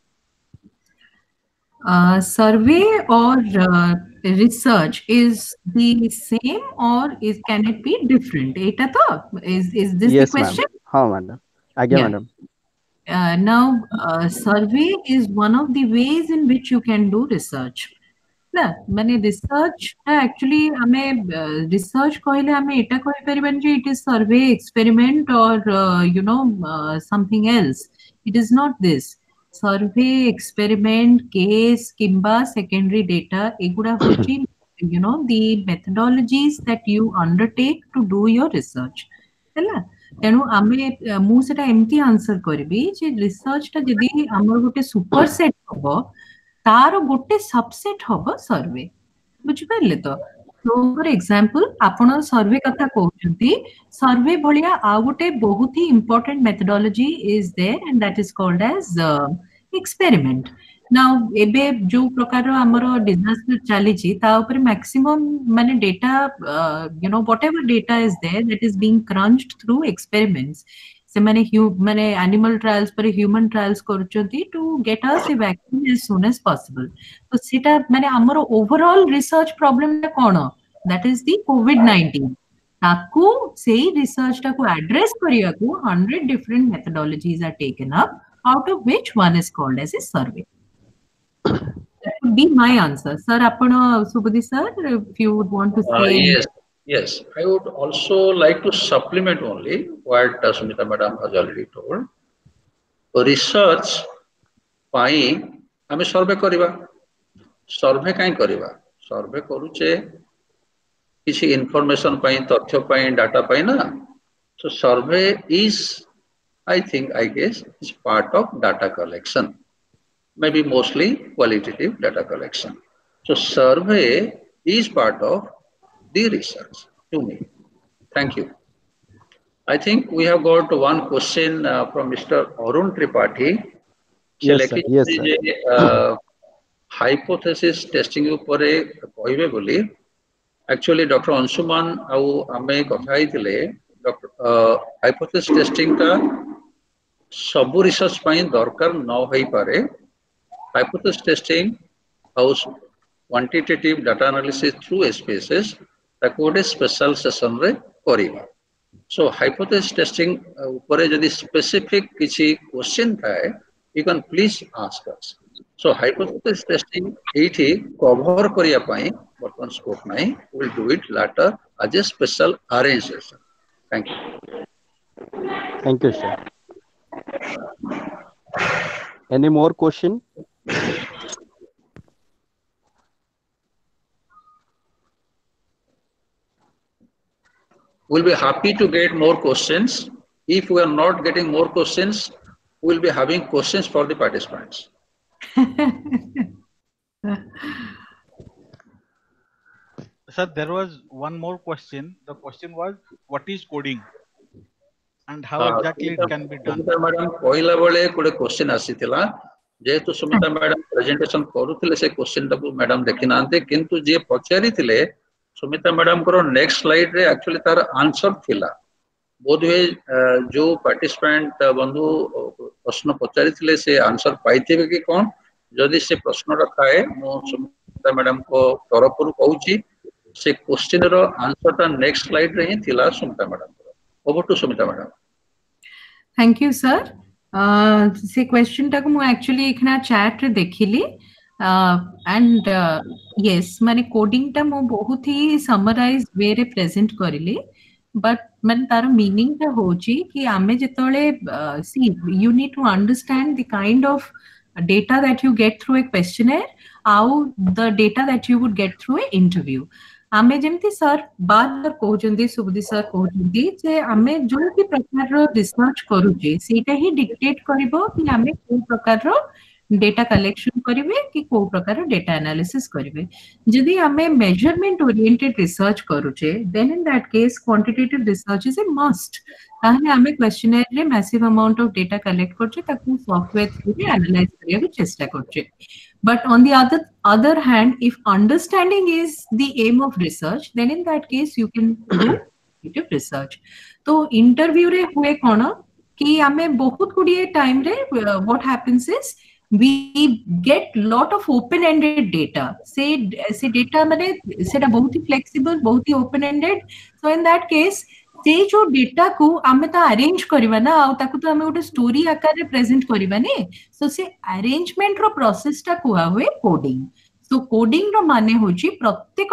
Survey or research is the same, or can it be different? Is this yes, the question? madam. Again, madam. Now, survey is one of the ways in which you can do research. ना माने research actually हमें research कहले हमें एटा कहि परिबन जे it is survey experiment और you know something else. It is not this. Survey experiment case किंबा सेकेंडरी डेटा एगुडा होची you know the methodologies that you undertake to do your research. हैला तेणु आमे मु सेटा एमती आंसर करबी जे रिसर्च ता जदी हमर गोटे सुपर सेट हबो तार गोटे सबसेट हबो सर्वे. बुझि परले तो फॉर एग्जांपल आपण सर्वे कथा कहउछंती सर्वे भलिया आ गोटे बहुत ही important methodology is there and that is called as experiment. Now एबे जो प्रकार हमरो डिजास्टर चली छी ता ऊपर मैक्सिमम माने data you know whatever data is there that is being crunched through experiments. से माने माने एनिमल ट्रायल्स पर ह्यूमन ट्रायल्स करचंती to get us a vaccine as soon as possible. तो सेटा माने हमरो ओवरऑल रिसर्च प्रॉब्लम कोन दैट इज द कोविड-19. ताकू सेही रिसर्च टा को एड्रेस करिया को 100 different methodologies are taken up out of which one is called as a survey. That would be my answer. Sir, apna Subudhi sir, if you would want to say. Yes, I would also like to supplement only what Sumita madam has already told. Research pai ame survey kariba. Survey kain kariba? Survey karuche kiछि information pai, tathya pai, data pai na. So survey is, I guess, is part of data collection. Maybe mostly qualitative data collection. So survey is part of the research to me. Thank you. I think we have got one question from Mr. Arun Tripathi. Yes, sir. Yes, sir. Hypothesis testing upare koibe boli. Actually, Dr. Anshuman au ame kotha haitile. Hypothesis testing ka sabu research pain darkar na hai pare. Hypothesis testing house quantitative data analysis through SPSS ताको गोटे special session रे करिबा so hypothesis testing upare jodi specific kichi question thae you can please ask us so hypothesis testing ethi cover kariya pai bartan scope nai we will do it later as a special arranged session thank you sir. Any more question? We'll be happy to get more questions. If we are not getting more questions, we'll be having questions for the participants. Sir, there was one more question. The question was, what is coding? And how exactly it can be done? Madam, पहिला बेले कोडे question आसीथिला जेतु Sumita madam presentation करूथिले से question टाको madam देखि नांते किंतु जे पचारि थिले सुमिता मैडम को नेक्स्ट स्लाइड रे एक्चुअली तार आंसर थिला बोध हुए जो पार्टिसिपेंट बंधु प्रश्न पचारि थिले से आंसर पाइथिबे कि कोन जदि से प्रश्न रखाए मो सुमिता मैडम को तरफ रु कहूची से क्वेश्चन रो आंसर ता नेक्स्ट स्लाइड रे ही थिला Sumita madam over to Sumita madam thank you sir से क्वेश्चन टाको मु एक्चुअली एखना चैट रे देखिली एंड यस माने कोडिंग टा मो बहुत ही समराइज वे रे प्रेजेंट करिली बट मन तार मीनिंग टा होची कि आमे जेतोले see you need to understand the kind of data that you get through a questionnaire how the data that you would get through a interview आमे जेमती सर बार कहउचंदी सुबुदी सर कहउचंदी जे आमे जो भी प्रकार रो रिसर्च करूचे सेटा ही डिक्टेट करबो कि आमे कोन प्रकार रो डेटा कलेक्शन करिवे कि को प्रकार रो डेटा एनालिसिस करिवे जदी आमे मेजरमेंट ओरिएंटेड रिसर्च करूचे then in that case quantitative research is a must ताहले आमे क्वेश्चनर रे massive amount of data collect करचे ताकू सॉफ्टवेयर थ्रू एनालाइज करिया चेष्टा करचे but on the other hand if understanding is the aim of research then in that case you can do quantitative research तो interview रे हुए कोन कि आमे बहुत गुडिए टाइम रे what happens is we get lot of open ended data से data माने सेटा बहुत ही flexible बहुत ही open ended so in that case से जो डेटा को आमे ता अरेंज करबा ना आ ताकू तो आमे गोटे स्टोरी आकार रे प्रेजेंट करबा ने सो से अरेंजमेंट रो प्रोसेस टा कुआ हुए कोडिंग सो कोडिंग रो माने होची प्रत्येक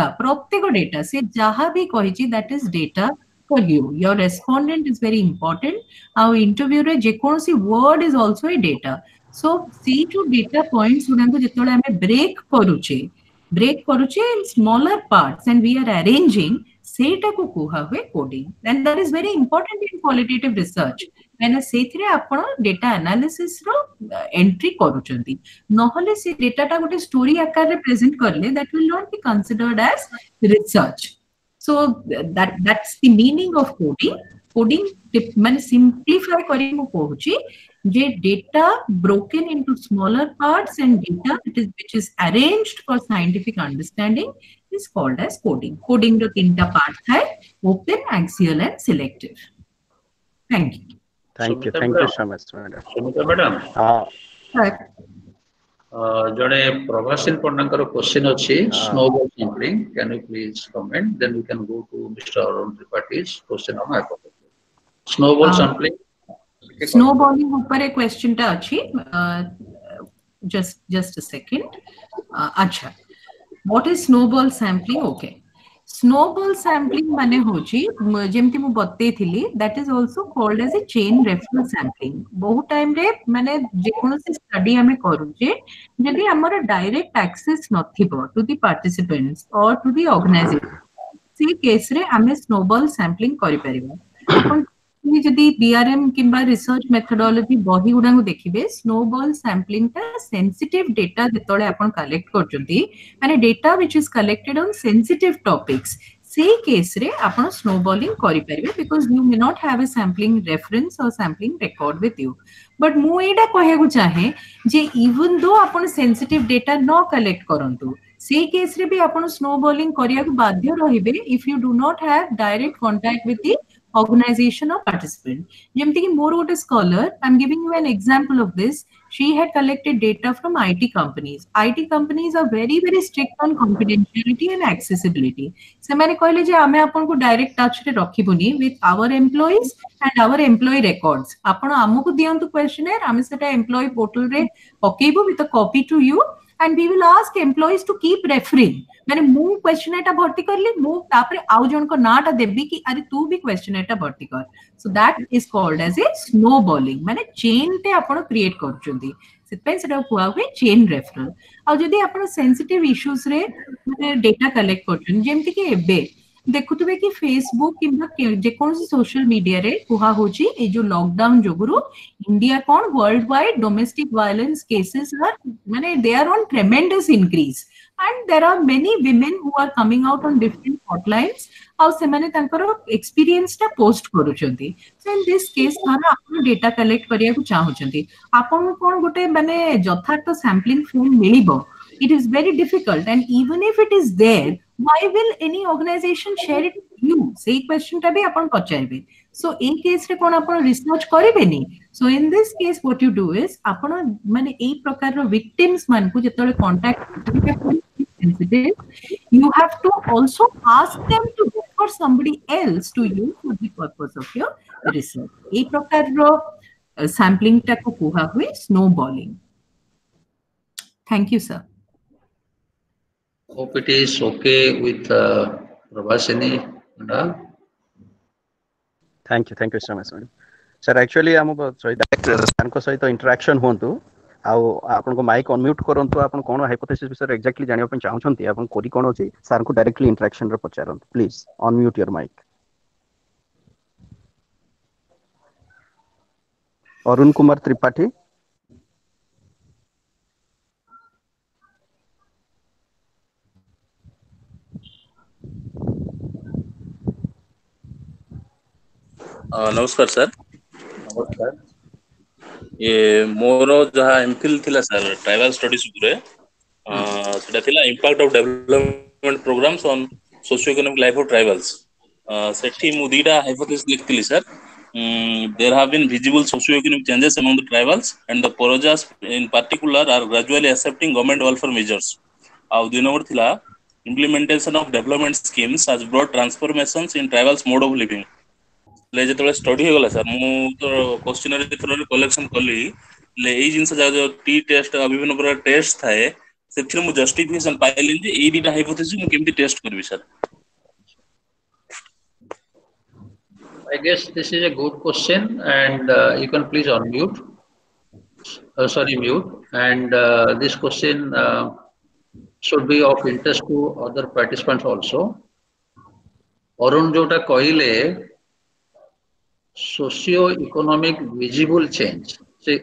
डेटा से जहां भी कहि छी that is data for you your respondent is very important आ इंटरव्यू रे जे कोनसी word is also a data so see to data points उना को जेतोले आमे ब्रेक करूचे in smaller parts and we are arranging सेटा को कुहा हुए coding and that is very important in qualitative research मैंने सेथिरे आपण डेटा एनालिसिस रो एंट्री करूचंती नहले से डेटाटा गोटे स्टोरी आकार रे प्रेजेंट करले that will not be considered as research so that's the meaning of coding माने सिंपलीफाई करी मु कहूची जे data broken into smaller parts and data which is arranged for scientific understanding is called as coding. Coding ro tinta part hai open, axial and selective. Thank you. Thank you so much madam. Sumita madam. Sir. जड़े प्रभासिन पन्नाकर question अछि snowball sampling can you please comment then we can go to Mr. Arun Tripaঠি's question on hypothesis snowball sampling snowballing ऊपर एक question टा अछि just a second अच्छा what is snowball sampling okay snowball sampling माने होची जेमति मु बत्ते थिली that is also called as a chain reference sampling बहुत टाइम रे माने जे कोनोसी स्टडी हमें करूचे जदी हमर डायरेक्ट एक्सेस नथिबो to the participants or to the organization से केस रे हमें snowball sampling करि परिबा अपन जदी बीआरएम किंबा रिसर्च मेथोडोलॉजी बही गुडा को देखिबे स्नोबॉल सैंपलिंग ता सेंसिटिव डेटा जेतोले आपण कलेक्ट करचंती माने data which is collected on sensitive topics से केस रे आपण स्नोबॉलिंग करि परिबे because you may not have a sampling reference or sampling record with you but मु एडा कहया को चाहे जे इवन दो आपण सेंसिटिव डेटा न कलेक्ट करंतु से केस रे भी आपण स्नोबॉलिंग करिया को बाध्य रहिबे if you do not have direct contact with the organization or participant जेमति कि मोर गोटे scholar I am giving you an example of this she had collected data from IT companies. IT companies are very, very strict on confidentiality and accessibility. ସେମାନେ କହିଲେ ଯେ ଆମେ ଆପଣଙ୍କୁ direct touch ରେ ରଖିବୁନି with our employees and our employee records. ଆପଣ ଆମକୁ ଦିଅନ୍ତୁ questionnaire, ଆମେ ସେଟା employee portal ରେ ପକେଇବୁ with a copy to you and we will ask employees to keep referring. ମାନେ ମୁଁ questionnaire ଟା ଭର୍ତ୍ତି करली, ମୁଁ तापरे आउ जन को नाटा देबी कि अरे तू भी questionnaire टा भर्ती कर. So that is called as a snowballing. माने chain टे आपण create करचुंदी. सेतपे सेटा कुआ हुए chain referral. आ जदी आपण sensitive issues रे माने data collect करचुन जेमति कि एबे देखुतबे कि फेसबुक किंबा जेकोसी सोशल मीडिया रे कुहा होची ए जो लॉकडाउन जोगुरु इंडिया कोन world wide domestic violence cases are माने they are on tremendous increase and there are many women who are coming out on different hotlines ଆଉ ସେମାନେ ତାଙ୍କର experience ଟା post କରୁଛନ୍ତି. So in this case थाना आपण data collect କରିବାକୁ ଚାହୁଁଛନ୍ତି, ଆପଣ कोन गोटे माने यथार्थ sampling form मिलिबो. It is very difficult and even if it is there, why will any organization share it with you? सेही question टा भी आपण पचाइबे. So in case रे कोन आपण research करिबेनी. So in this case what you do is आपण माने एई प्रकार रो victims मान को जेतले contact sensitive, you have to also ask them to refer somebody else to you for the purpose of your research. A प्रकार रो sampling टा को कुहा हुए snowballing. Thank you, sir. Hope it is okay with Prabhasini. Thank you so much, madam. Sir, actually I'm सहित interaction हुंतु आउ आपन को mic unmute करंतु आपन कोन हाइपोथेसिस विषय एक्जेक्टली जानिया पन चाहउछंती आपन कोरी कोन अछि सर को डायरेक्टली इंटरेक्शन रे पचारंतु please unmute your mic. Arun Kumar Tripathi. नमस्कार सर. नमस्कार. ये मोर जहाँ एमफिल थिला सर ट्राइबल स्टडीज उपरे सेटा थिला impact of development programmes on socio economic life of tribals. सेठी मु दीटा हाइपोथेसिस लिखतिली sir. There have been visible socio-economic changes among the tribals and the Porojas in particular are gradually accepting government welfare measures. ଆଉ ଦୁଇ number थिला implementation of development schemes has brought transformations in tribals mode of living. ले जेतले study हो गला sir मु तो questionnaire through collection कली ले एई जिंस जा जो टी टेस्ट विभिन्न प्रकार टेस्ट थाए सेथिर मु जस्टिफिकेशन पाइलिन जे एई दिटा हाइपोथेसिस मु केमति टेस्ट करबी sir. I guess this is a good question and you can please unmute. Mute. And this question should be of interest to other participants also. Arun jota कहले socio-economic visible change. So,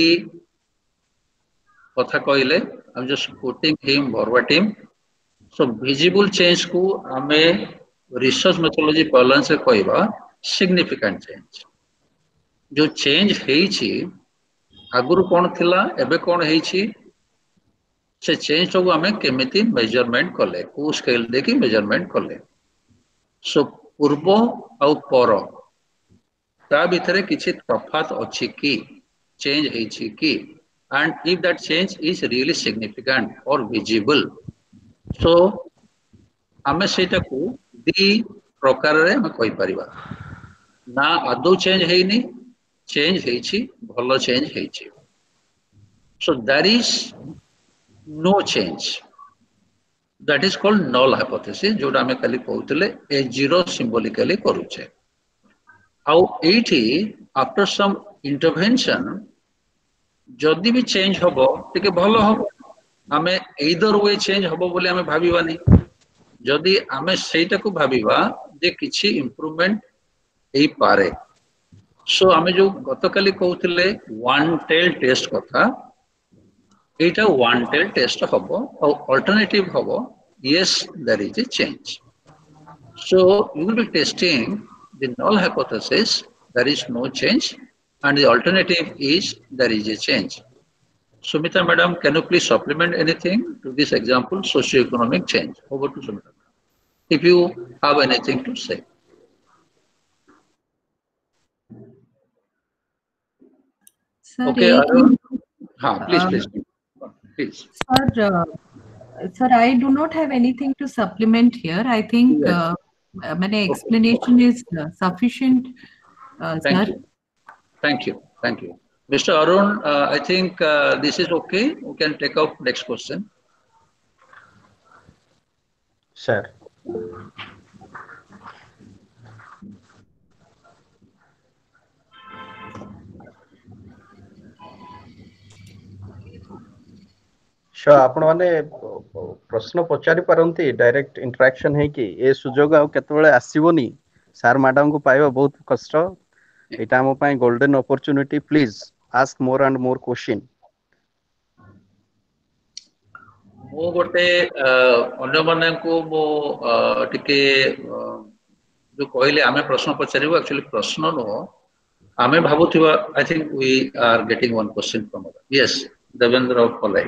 कथा कहले I'm just quoting him verbatim. So, visible change को हमें research methodology balance से कहवा significant change. जो change है ची आगुरु कौन थिला एबे कौन है ची से change को हमें केमिति measurement कले को scale देखी measurement कले. So, पूर्व और पर ता भितरे किछि तफात अछि कि change है ची कि and if that change is really significant or visible. So, हमें सेटा को दी प्रकार रे हम कहि परिबा ना आदौ चेंज है नी चेंज है ची भलो चेंज है ची. So there is no change. That is called null hypothesis जोटा हमें कली कहउतले a zero symbolically करूचे. आउ एठी after some intervention जदि भी चेंज हबो तिके भलो हबो हमें either way change हबो बोले हमें भाबीबानी. जदि हमें सेटा को भाबीबा जे किछि इंप्रूवमेंट एई पारे. सो हमें जो गतकाली कहउतले वन टेल टेस्ट कथा एटा वन टेल टेस्ट हबो और अल्टरनेटिव हबो yes there is a change. So you will be testing the null hypothesis there is no change and the alternative is there is a change. Sumita madam, can you please supplement anything to this example socio-economic change? Over to Sumita madam, if you have anything to say. Sir, Okay, Please. Sir, I do not have anything to supplement here. I think my explanation is sufficient. Thank you. Mr. Arun, I think this is okay. We can take up next question. Sure. आपण माने प्रश्न पचारि परंती direct interaction है कि ए सुजोग आ केतबेले आसीबोनी sir madam को पाइबा बहुत कष्ट एटा हम पई golden opportunity please ask more and more question मो गोटे अन्य माने को मो टिके जो कहले आमे प्रश्न पचारिबो एक्चुअली प्रश्न नो आमे भाबुथिबा I think we are getting one question from yes Devendra of Palai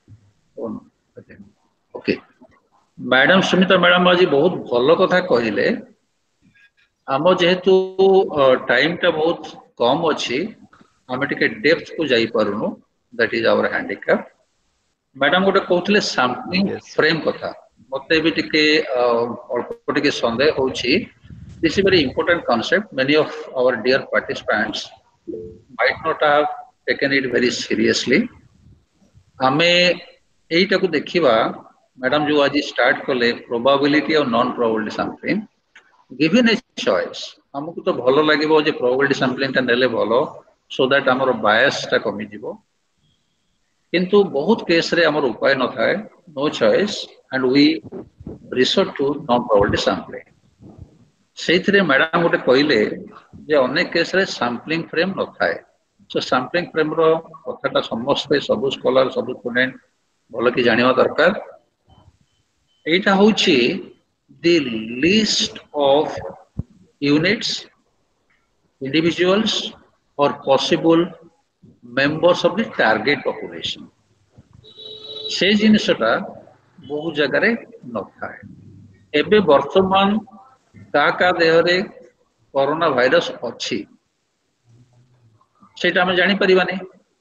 okay madam Sumita madam आज बहुत भल कथा कहले आम जेहेतु टाइम टा बहुत कम अच्छी आम टिके डेप्थ को जाई पारुनु that is our handicap madam गोटे कहते सैम्पलिंग फ्रेम कथा मते भी टिके अल्प टिके संदेह होछि this is very important concept many of our dear participants might not have taken it very seriously आमे एटा को देखिबा मैडम जो आज स्टार्ट कले probability or non probability sampling given a choice हमको तो भलो लागिबो जे प्रोबेबिलिटी सैम्पलिंग ता नेले भलो सो दैट हमर बायस ता कमी जिवो किंतु बहुत केस रे हमर उपाय न थाए no choice and we resort to non probability sampling सेथरे मैडम गोटे कहले जे अनेक केस रे सैम्पलिंग फ्रेम न थाए सो सैम्पलिंग फ्रेम रो कथाटा समस्त सब स्कॉलर सब स्टूडेंट भलो कि जानिबा दरकार एटा होछि the list of units, individuals or possible members of the target population. से जिनसटा बहु जगह रे न थाए एबे वर्तमान का देह रे कोरोना वायरस अछि सेटा हम जानि परिबानी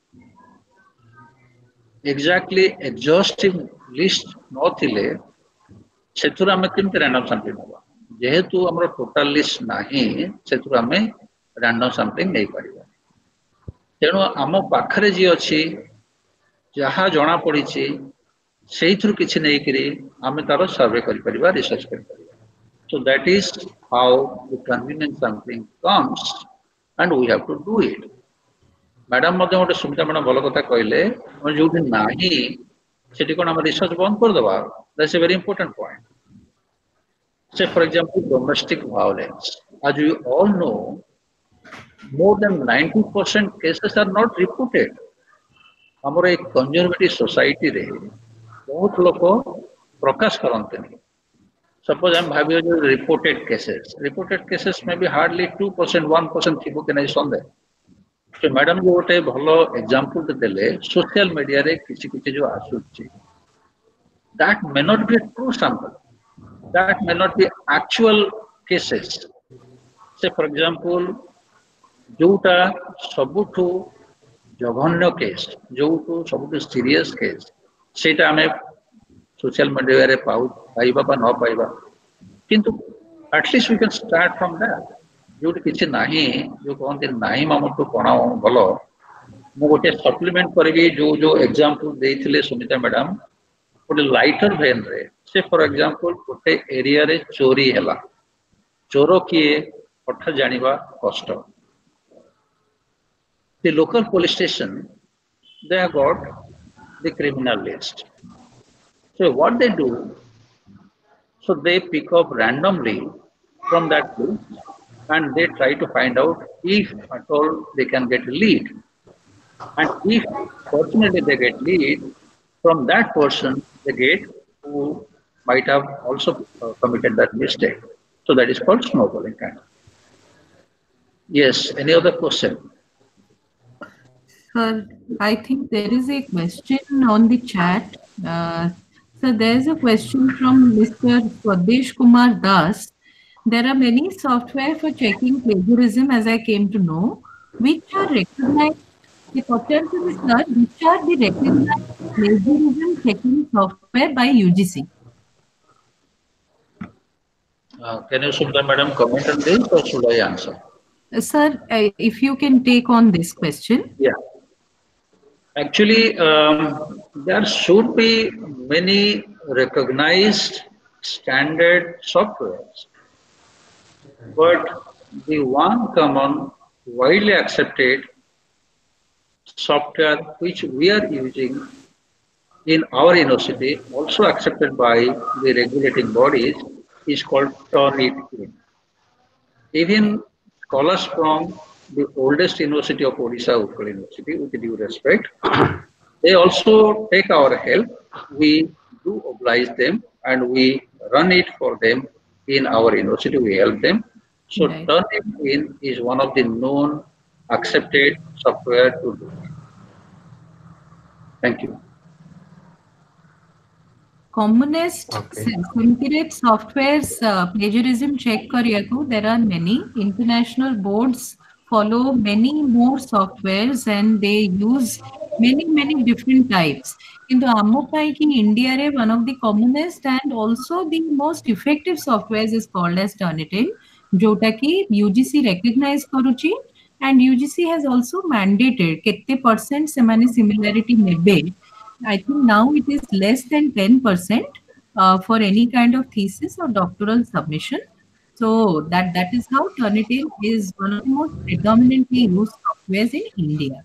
एक्जेक्टली एग्जॉस्टिव लिस्ट न थिले सेथुर आमे किंतु रैंडम सैंपलिंग होबा जेहेतु हमर टोटल लिस्ट नाही सेथुर आमे रैंडम सैंपलिंग नै परिबा तेनो आम पाखरे जी अछि जहा जणा पड़ी छि सेथुर किछि नै करी आमे तारो सर्वे करि परिबा रिसर्च करि परिबा so that is how the convenient sampling comes and we have to do it madam मध्ये गोटे सुविधा मैडम भलो कथा कहले जो दिन नाही सेठी कोन हम रिसर्च बंद कर दबा that's a very important point say for example domestic violence as you all know more than 90% cases are not reported हमर एक कंजर्वेटिव सोसाइटी रे बहुत लोग प्रकाश करते नहीं सपोज हम भाबियो जो रिपोर्टेड केसेस में भी हार्डली 2% 1% थिबो के नहीं संदेह तो मैडम जो गोटे भलो एग्जांपल देले सोशल मीडिया रे किछि जो आसुछि that may not be a true sample that may not be actual cases say for example जोटा सबुठु जघन्य केस जोटु सबुठु सीरियस केस सेटा हमें सोशल मीडिया रे पाइबा बा न पाइबा किंतु at least we can start from that जोट किछि नाही जो कहते नाही मामू तो कोना भलो मु गोटे सप्लीमेंट करबी जो एग्जांपल देथिले सुमिता मैडम गोटे लाइटर वेन रे से फॉर एग्जांपल गोटे एरिया रे चोरी हैला चोर किए कथा जानिबा कष्ट the local police station they have got the criminal list so what they do so they pick up randomly from that list and they try to find out if at all they can get a lead and if fortunately they get lead from that person they get who might have also committed that mistake so that is called snowballing kind yes any other question Sir, I think there is a question on the chat. So there is a question from Mr. Swadesh Kumar Das. There are many software for checking plagiarism, as I came to know, which are recognized The question is, sir, which are the recognized plagiarism checking software by UGC? Can you, Subhra Madam, comment on this, or should I answer? Sir, if you can take on this question. Yeah. Actually, there should be many recognized standard softwares, but the one common, widely accepted software which we are using in our university, also accepted by the regulating bodies, is called Turnitin. Even scholars from the oldest university of Odisha, Utkal University, with due respect, they also take our help. We do oblige them and we run it for them in our university. We help them. So Right. Turnitin is one of the known accepted software to do. Thank you. Commonest Okay. synthetic softwares plagiarism check karyaku, there are many. International boards follow many more softwares and they use many different types. Into Amopai in India, one of the commonest and also the most effective softwares is called as Turnitin, jota ki UGC recognized karuchi, and UGC has also mandated kette percent semane similarity nebe. I think now it is less than 10% for any kind of thesis or doctoral submission. So that is how Turnitin is one of the most predominantly used softwares in India.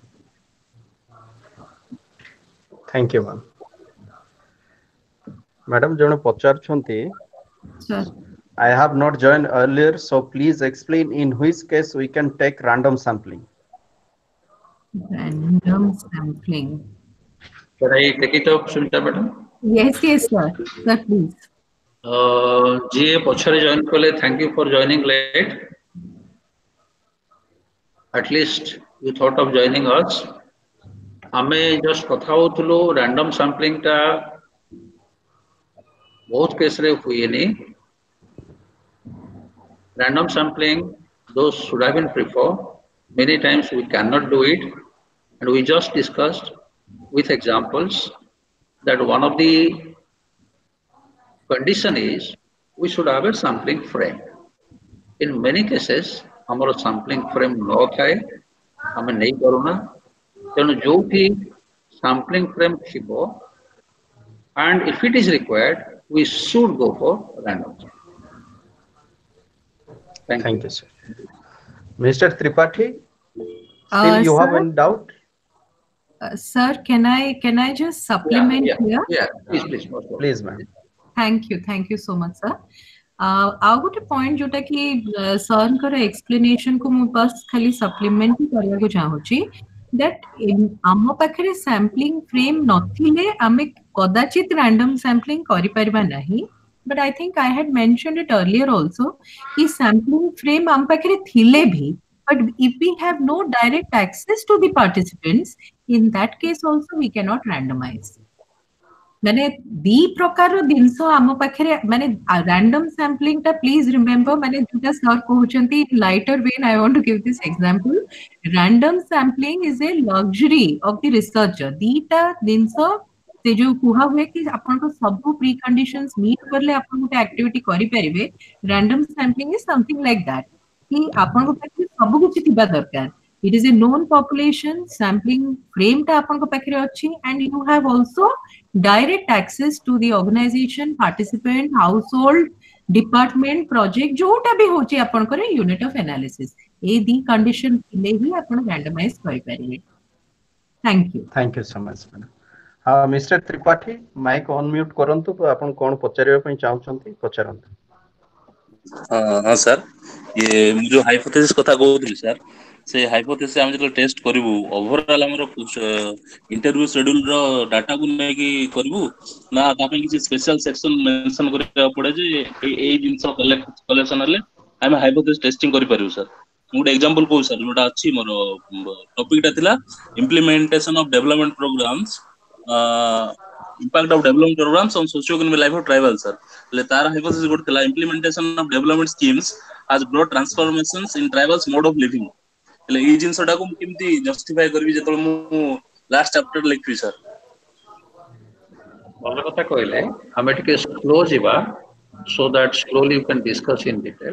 Thank you, ma'am. Madam, jone pacharchhanti, Sir, I have not joined earlier, so please explain in which case we can take random sampling. random sampling. Can I take it up, Sunita Madam? Yes, sir. Sir, please. GA Pochare join kole, thank you for joining late. At least you thought of joining us. हमें just कथा होतलो random sampling टा बहुत case रे हुए नहीं. Random sampling, those should have been preferred. Many times we cannot do it, and we just discussed with examples that one of the condition is we should have a sampling frame. In many cases, हमारा sampling frame न थाए, हमें नहीं करूँना, तेणु जो भी sampling frame थिबो, and if it is required, we should go for random. Thank you, sir. Mr. Tripathi, still you have Sir? any doubt? Sir, can I just supplement here? Yeah, please. Please, ma'am. Thank you so much, sir. आउ गोटे point जोटा कि sir कर explanation को मु बस खाली supplement करया को चाहूची दैट आम पाखरे सैम्पलिंग फ्रेम नथिले आमे कदाचित रैंडम सैम्पलिंग करि परबा नाही. But I think I had mentioned it earlier also कि sampling frame आम पाखरे थिले भी, but if we have no direct access to the participants, in that case also we cannot randomize. माने दी प्रकार जिनस आम पाखरे माने रैंडम सैम्पलिंग टा प्लीज रिमेंबर माने जोटा सर कहउचंती lighter vein I want to give this example. Random sampling is a luxury of the researcher. दीटा जिनस से जो कुहा हुए कि आपन को सब प्री कंडीशंस मीट करले आपन गोटे एक्टिविटी करि परिबे. Random sampling is something like that कि आपन को पाखरे सब कुछ थिबा दरकार. It is a known population, sampling frame ta apan ko pakhre achi, and you have also direct access to the organization, participant, household, department, project, jota bhi hochi apan ko unit of analysis. ए दी condition thile hi apan randomize kari paribe. Thank you. Thank you so much, madam. Mr. Tripathi, mic unmute karantu. Apan kon pachariba pai chahunchanti pacharantu. हाँ sir, ये जो hypothesis कथा कहूଥିଲି sir, से hypothesis हम जो test करिवु ओवरऑल हमरो interview schedule रो डाटा को नै कि करिवु ना तापे किछि स्पेशल सेक्शन मेंशन करिया पड़े जे ए जिंस कलेक्शन हले हम हाइपोथेसिस टेस्टिंग करि परिवु सर. गुड एग्जांपल को सर जोटा अछि मोर टॉपिक टा थिला implementation of development programmes, impact of development programs on socio-economic life of tribal sir. Le tar hypothesis got thila implementation of development schemes has brought transformations in tribals mode of living. ହେଲେ ଏଇ ଜିନିଷଟାକୁ ମୁଁ କେମିତି justify କରିବି ଯେତେବେଳେ ମୁଁ last chapter ଲେଖିବି sir? ଭଲ କଥା କହିଲେ, ଆମେ ଟିକେ ସ୍ଲୋ ଯିବା so that slowly you can discuss in detail.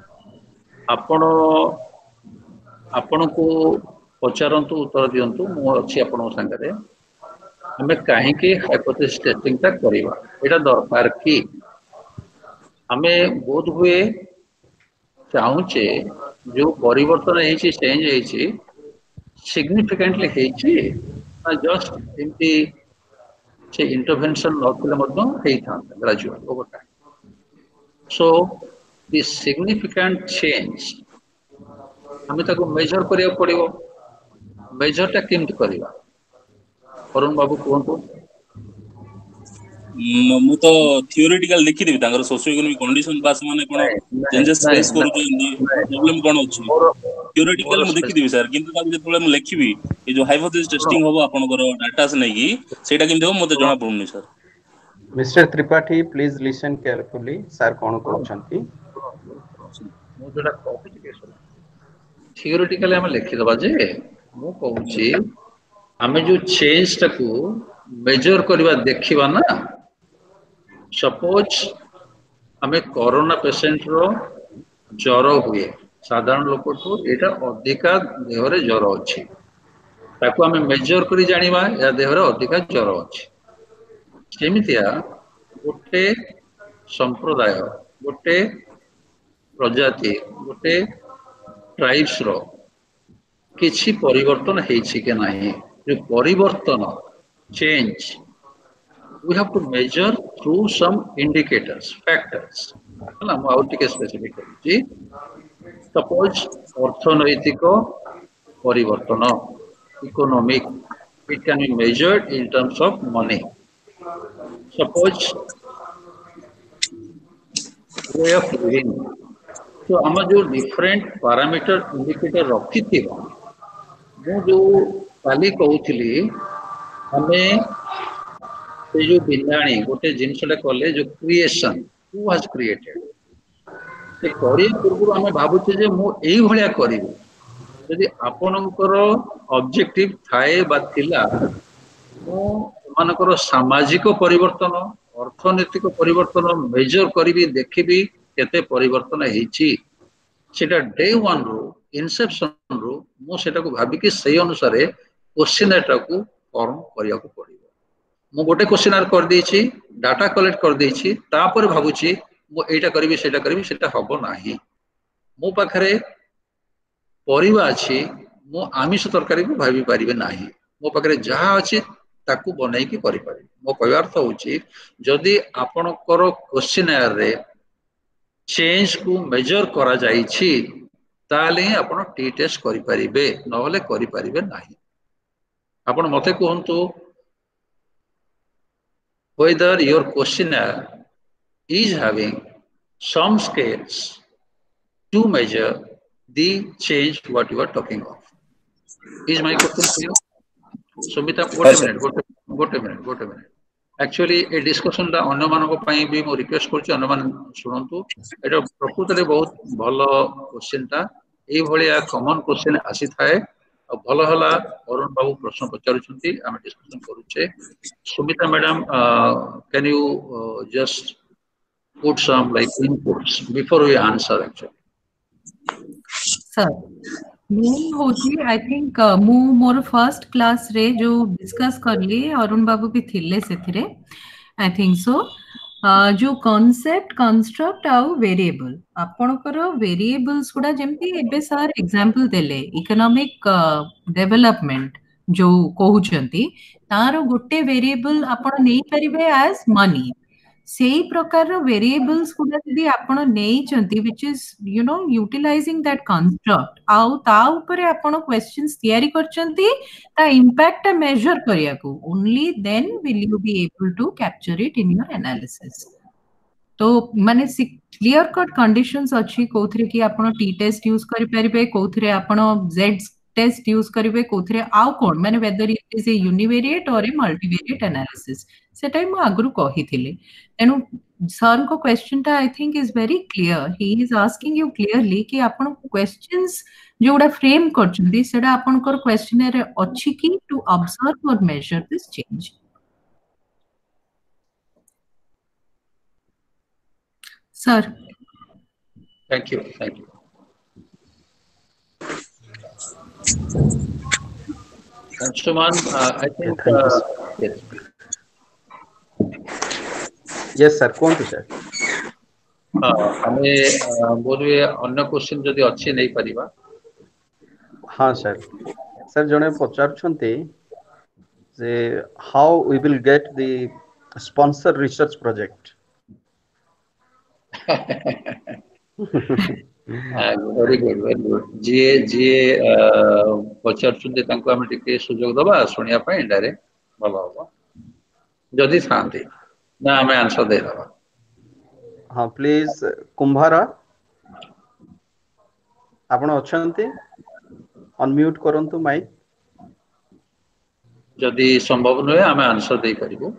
ଆପଣଙ୍କୁ ପଚାରନ୍ତୁ, ଉତ୍ତର ଦିଅନ୍ତୁ, ମୁଁ ଅଛି ଆପଣଙ୍କ ସାଙ୍ଗରେ। ଆମେ କାହିଁକି ହାଇପୋଥେସିସ୍ ଟେଷ୍ଟିଂଟା କରିବା, ଏଇଟା ଦରକାର କି? ଆମେ ବୋଧ ହୁଏ ଚାହୁଁଛେ ଯୋଉ ପରିବର୍ତ୍ତନ ହେଇଛି, ଚେଞ୍ଜ ହେଇଛି, ସିଗ୍ନିଫିକାଣ୍ଟଲି ହେଇଛି ନା ଜଷ୍ଟ ଏମିତି ସେ ଇଣ୍ଟରଭେନସନ ନଥିଲେ ମଧ୍ୟ ହେଇଥାନ୍ତା gradual over time. So the significant change ଆମେ ତାକୁ ମେଜର କରିବାକୁ ପଡିବ। ମେଜରଟା କେମିତି କରିବା? ଅରୁଣ ବାବୁ କୁହନ୍ତୁ। ମୁଁ ତ ଥିଓରିଟିକାଲ ଦେଖିଦେବି ତାଙ୍କର ସୋସିଓ ଇକୋନୋମିକ କଣ୍ଡିସନ ବା ସେମାନେ କଣ ଚେଞ୍ଜେସ୍ ଫେସ୍ କରୁଛନ୍ତି, ପ୍ରୋବ୍ଲେମ କଣ ଅଛି, ଥିଓରିଟିକାଲ ମୁଁ ଦେଖିଦେବି ସାର୍। କିନ୍ତୁ ତାକୁ ଯେତେବେଳେ ମୁଁ ଲେଖିବି, ଏଇ ଯୋଉ ହାଇପୋଥେସିସ୍ ଟେଷ୍ଟିଂ ହବ ଆପଣଙ୍କର ଡାଟାସ୍ ନେଇକି, ସେଇଟା କେମିତି ହବ ମତେ ଜଣା ପଡୁନି sir. Mister Tripathi please listen carefully, sir କଣ କହୁଛନ୍ତି? ମୁଁ ଯୋଉଟା କହୁଛି ଟିକେ ଶୁଣ। ଥିଓରିଟିକାଲି ଆମେ ଲେଖିଦବା ଯେ ମୁଁ କହୁଛି ଆମେ ଯୋଉ ଚେଞ୍ଜଟାକୁ ମେଜର କରିବା, ଦେଖିବା ନା। ସପୋଜ ଆମେ କରୋନା ପେସେଣ୍ଟର ଜ୍ୱର ହୁଏ, ସାଧାରଣ ଲୋକଠୁ ଏଇଟା ଅଧିକା ଦେହରେ ଜ୍ୱର ଅଛି, ତାକୁ ଆମେ ମେଜର କରି ଜାଣିବା ଏହା ଦେହରେ ଅଧିକା ଜ୍ୱର ଅଛି। ସେମିତିଆ ଗୋଟେ ସମ୍ପ୍ରଦାୟ, ଗୋଟେ ପ୍ରଜାତି, ଗୋଟେ ଟ୍ରାଇବ୍ସର କିଛି ପରିବର୍ତ୍ତନ ହେଇଛି କି ନାହିଁ, ଯୋଉ ପରିବର୍ତ୍ତନ change we have to measure through some indicators, factors. ହେଲା, ମୁଁ ଆଉ ଟିକେ ସ୍ପେସିଫିକ କରୁଛି। ସପୋଜ ଅର୍ଥନୈତିକ ପରିବର୍ତ୍ତନ, economic, it can be measured in terms of money. Suppose way of living. तो हम जो डिफरेंट पैरामीटर इंडिकेटर रखिथिबा, ମୁଁ ଯୋଉ କାଲି କହୁଥିଲି, ଆମେ ସେ ଯୋଉ ବିନ୍ଦାଣୀ ଗୋଟେ ଜିନିଷଟା କଲେ, ଯୋଉ କ୍ରିଏସନ, ହୁ ହାଜ କ୍ରିଏଟେଡ, ସେ କରିବା ପୂର୍ବରୁ ଆମେ ଭାବୁଛେ ଯେ ମୁଁ ଏଇଭଳିଆ କରିବି। ଯଦି ଆପଣଙ୍କର ଅବଜେକ୍ଟିଭ ଥାଏ ବା ଥିଲା, ମୁଁ ଏମାନଙ୍କର ସାମାଜିକ ପରିବର୍ତ୍ତନ, ଅର୍ଥନୈତିକ ପରିବର୍ତ୍ତନ ମେଜର କରିବି, ଦେଖିବି କେତେ ପରିବର୍ତ୍ତନ ହେଇଛି, ସେଟା ଡେ ୱାନ ରୁ ଇନସେପସନ ରୁ ମୁଁ ସେଟାକୁ ଭାବିକି ସେଇ ଅନୁସାରେ କ୍ୱେଶ୍ଚିନାରଟାକୁ ଫର୍ମ କରିବାକୁ ପଡିବ। ମୁଁ ଗୋଟେ କ୍ୱେଶ୍ଚିନାର କରିଦେଇଛି, ଡାଟା କଲେକ୍ଟ କରିଦେଇଛି, ତାପରେ ଭାବୁଛି ମୁଁ ଏଇଟା କରିବି, ସେଇଟା କରିବି, ସେଟା ହବ ନାହିଁ। ମୋ ପାଖରେ ପରିବା ଅଛି, ମୁଁ ଆମିଷ ତରକାରୀକୁ ଭାବି ପାରିବେ ନାହିଁ। ମୋ ପାଖରେ ଯାହା ଅଛି ତାକୁ ବନେଇକି କରିପାରିବି। ମୋ କହିବା ଅର୍ଥ ହଉଛି, ଯଦି ଆପଣଙ୍କର କ୍ୱେଶ୍ଚିନାରରେ ଚେଞ୍ଜକୁ ମେଜର କରାଯାଇଛି, ତାହେଲେ ହିଁ ଆପଣ ଟି ଟେଷ୍ଟ କରିପାରିବେ, ନହେଲେ କରିପାରିବେ ନାହିଁ। ଆପଣ ମତେ କୁହନ୍ତୁ, whether your questionnaire is having some scales to measure the change what you are talking of. Is my question clear? Sumita, ଗୋଟେ minute. Actually ଏ ଡିସ୍କସନଟା ଅନ୍ୟମାନଙ୍କ ପାଇଁ ବି ମୁଁ ରିକ୍ୱେଷ୍ଟ କରୁଛି, ଅନ୍ୟମାନେ ଶୁଣନ୍ତୁ। ଏଇଟା ପ୍ରକୃତରେ ବହୁତ ଭଲ କ୍ୱେଶ୍ଚିନ୍ଟା, ଏଇଭଳିଆ କମନ କ୍ୱେଶ୍ଚିନ୍ ଆସିଥାଏ। ଆଉ ଭଲ ହେଲା ଅରୁଣ ବାବୁ ପ୍ରଶ୍ନ ପଚାରୁଛନ୍ତି, ଆମେ ଡିସ୍କସନ କରୁଛେ। Sumita madam, can you just put some like inputs before we answer actually? Sir, ମୁଁ ହଉଛି I think ମୁଁ ମୋର ଫର୍ଷ୍ଟ କ୍ଲାସ ରେ ଯୋଉ ଡିସ୍କସ କଲି, ଅରୁଣ ବାବୁ ବି ଥିଲେ ସେଥିରେ, I think so। ଯୋଉ କନସେପ୍ଟ, କନଷ୍ଟ୍ରକ୍ଟ ଆଉ ଭେରିଏବଲ, ଆପଣଙ୍କର ଭେରିଏବଲ୍ସ ଗୁଡା ଯେମିତି ଏବେ ସାର୍ ଏକ୍ସାମ୍ପଲ ଦେଲେ, ଇକୋନୋମିକ ଡେଭଲପମେଣ୍ଟ ଯୋଉ କହୁଛନ୍ତି, ତାର ଗୋଟେ ଭେରିଏବଲ ଆପଣ ନେଇପାରିବେ ଆଜ ମନି। ସେଇ ପ୍ରକାରର ଭେରିଏବଲ୍ସ ଗୁଡା ଯଦି ଆପଣ ନେଇଛନ୍ତି, which is you know utilizing that construct, ଆଉ ତା ଉପରେ ଆପଣ questions ତିଆରି କରିଛନ୍ତି ତା impact ଟା measure କରିବାକୁ, only then will you be able to capture it in your analysis। तो माने क्लियर कट कंडीशंस अछि, कोथरे कि आपण टी टेस्ट यूज करि परिबे, कोथरे आपण जेड टेस्ट यूज करिवे कोथरे आउ कोन माने whether it is a univariate or a multivariate analysis सेटा मु आगरु कहिथिले तेनु सर को क्वेश्चन टा I think is very clear he is asking you clearly कि आपण क्वेश्चंस जोडा फ्रेम करछन्ती सेटा आपण को क्वेश्चनर अछि कि to observe or measure this change sir thank you Anshuman, I think yes. Yes sir, कोन सर हमें बोलवे अन्य क्वेश्चन जदि अच्छी नहीं परिबा हाँ सर जने पचारछन्ते जे how we will get the sponsor research project very good जी पचारछन्ते तांको हम टिके सुयोग दबा सुनिया पई डायरेक्ट भलो हो जदि थांती ना हमें आंसर दे दबा हाँ प्लीज कुंभारा आपण अछन्ते अनम्यूट करंतु माइक जदि संभव नहे हमें आंसर दे परिबो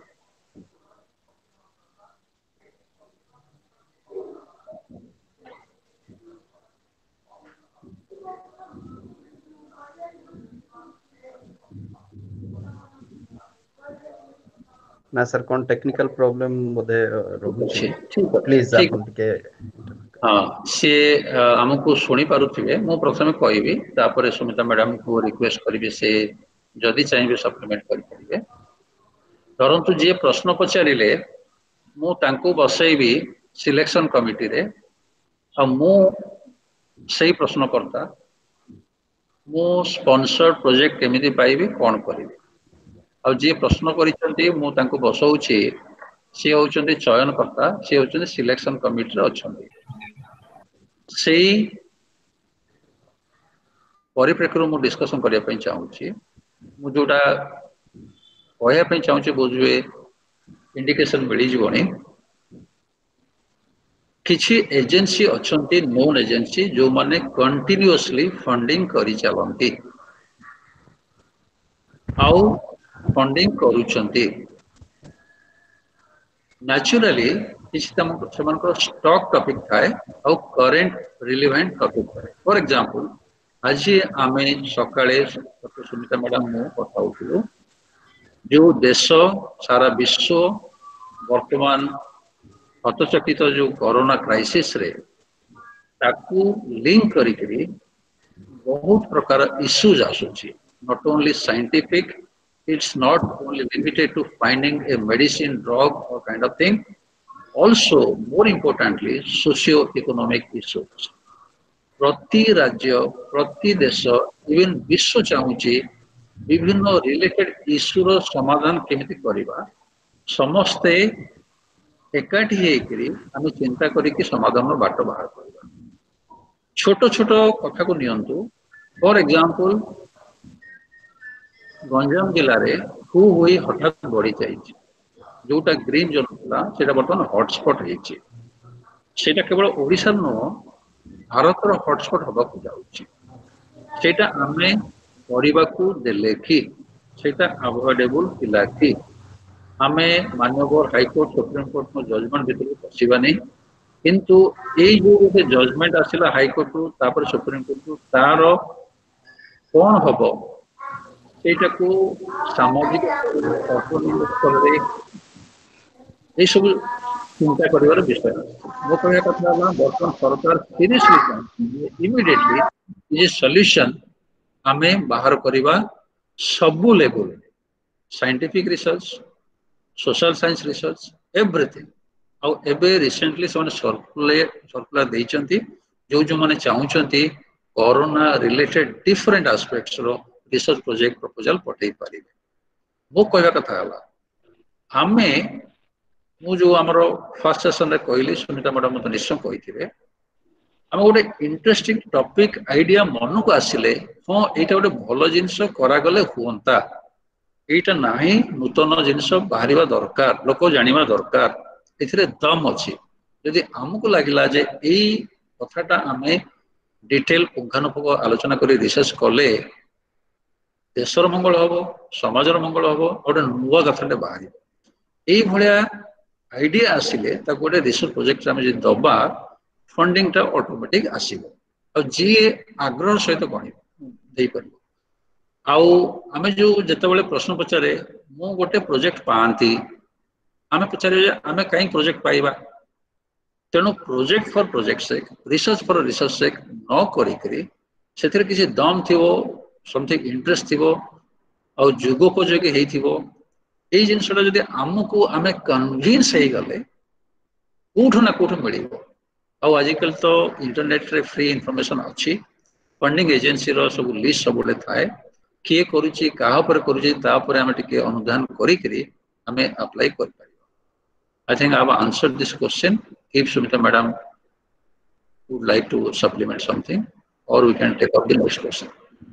ना सर कोन टेक्निकल प्रॉब्लम बोधे रहउछि ठीक प्लीज आपण के हाँ से हमको सुनी पारुथिबे मो प्रथमे कहबी तापर सुमिता मैडम को रिक्वेस्ट करिवे से जदि चाहिए सप्लीमेंट करि परिबे परंतु जे प्रश्न पचारिले मु तांको बसैबी सिलेक्शन कमिटी रे आ मु सही प्रश्न करता मु स्पॉन्सर प्रोजेक्ट केमिति पाइबी कोन करिबी आ जे प्रश्न करिसंती मु तांको बसौछि से होचंती चयन करता से होचंती सिलेक्शन कमिटी रे अछंती सेही परिप्रेक्षी मु डिस्कशन करिया पई चाहूछि मु जोटा कहया पई चाहूछि बुझवे इंडिकेशन मिली जीवनी किछि एजेंसी अछंती नोन एजेंसी जो माने कंटिन्यूअसली फंडिंग करि चलंती आउ फंडिंग करूछंती नेचुरली स्टॉक टॉपिक थाए और करेंट रिलेवेंट टॉपिक थाए फॉर एग्जांपल आज आमे सकाळे डॉक्टर सुमिता मैडम मु कथा होतिलु जो देश सारा विश्व वर्तमान हतचकित जो कोरोना क्राइसिस रे ताकू लिंक करिकरी बहुत प्रकार इश्यूज आसुची not only scientific it's not only limited to finding a medicine drug or kind of thing also more importantly socio-economic issues प्रति राज्य प्रति देश इवन विश्व चाहूची विभिन्न रिलेटेड इश्यू रो समाधान केमिति करिबा समस्ते एकाठी हेकरी हम चिंता करी कि समाधान रो बाट बाहर करबा छोटो छोटो कथा को नियंतु फॉर एग्जांपल गंजाम जिले में हु हुई हठात बढ़ी जाइए जोटा ग्रीन जोन था सेटा बर्तमान हॉटस्पॉट होइछि सेटा केवल ओडिशा नुह भारत रो हॉटस्पॉट होबा को जाउछि सेटा आमे पढ़िबा को देले कि सेटा अवॉइडेबल थिला कि आमे माननीय हाई कोर्ट सुप्रीम कोर्ट नो जजमेंट भितर पसिबा नहीं किंतु एई जो जजमेंट आसिला हाई कोर्ट रु तापर सुप्रीम कोर्ट रु तार कोन हबो एटा को सामाजिक ये सब चिंता कर विषय मो कह कथा बर्तमान सरकार सीरियसली इमिडिएटली ये सॉल्यूशन आमे बाहर करवा सबु level scientific research social science research everything आउ एबे रिसेंटली से सर्कुलर देइचंती जो माने चाहूचंती कोरोना रिलेटेड डिफरेंट एस्पेक्ट्स रो रिसर्च प्रोजेक्ट प्रपोजल पठेई पारिबे मो कहवा कथा हला आमे मु जो हमरो फर्स्ट सेशन रे कहली सुनीता मैडम तो निश्चय कहिथिबे हम गोटे इंटरेस्टिंग टॉपिक आइडिया मन को आसिले हां एटा गोटे भलो जिंस करा गले हुंता एटा नाही नूतन जिंस बाहरिबा दरकार लोक जानिबा दरकार एथिरे दम अछि यदि हमकु लागिला जे एई कथाटा आमे डिटेल पुंखानुपुंख आलोचना करी रिसर्च कले देशर मंगल हम समाजर मंगल हम गोटे नुआ कथाटे बाहर यही भाया आइडिया आसिले गोटे रिसर्च प्रोजेक्ट आम दबा फंडिंग टा ऑटोमेटिक आसो जी आग्रह सहित गण आमे जो जिते प्रश्न पचारे मु गोटे प्रोजेक्ट पाती आमे पचारे आमे कहीं प्रोजेक्ट पाइबा तेणु project for project sake research for research sake न करी से किसी दम थी समथिंग इंटरेस्ट थी आ जुगोपयोगी यही जिनसा जब आमको आम कन्विन्स हो गले कौटू ना कौटू मिल आजिकल तो इंटरनेट रे फ्री इनफॉरमेशन अच्छी फंडिंग एजेंसी रो सब लिस्ट सब थाए किए करुच्ची करुच्ची आम टे अनुधान करी आम अप्लाई कर I think I have answered this question. If Sumita madam would like to supplement something, or we can take up the next question.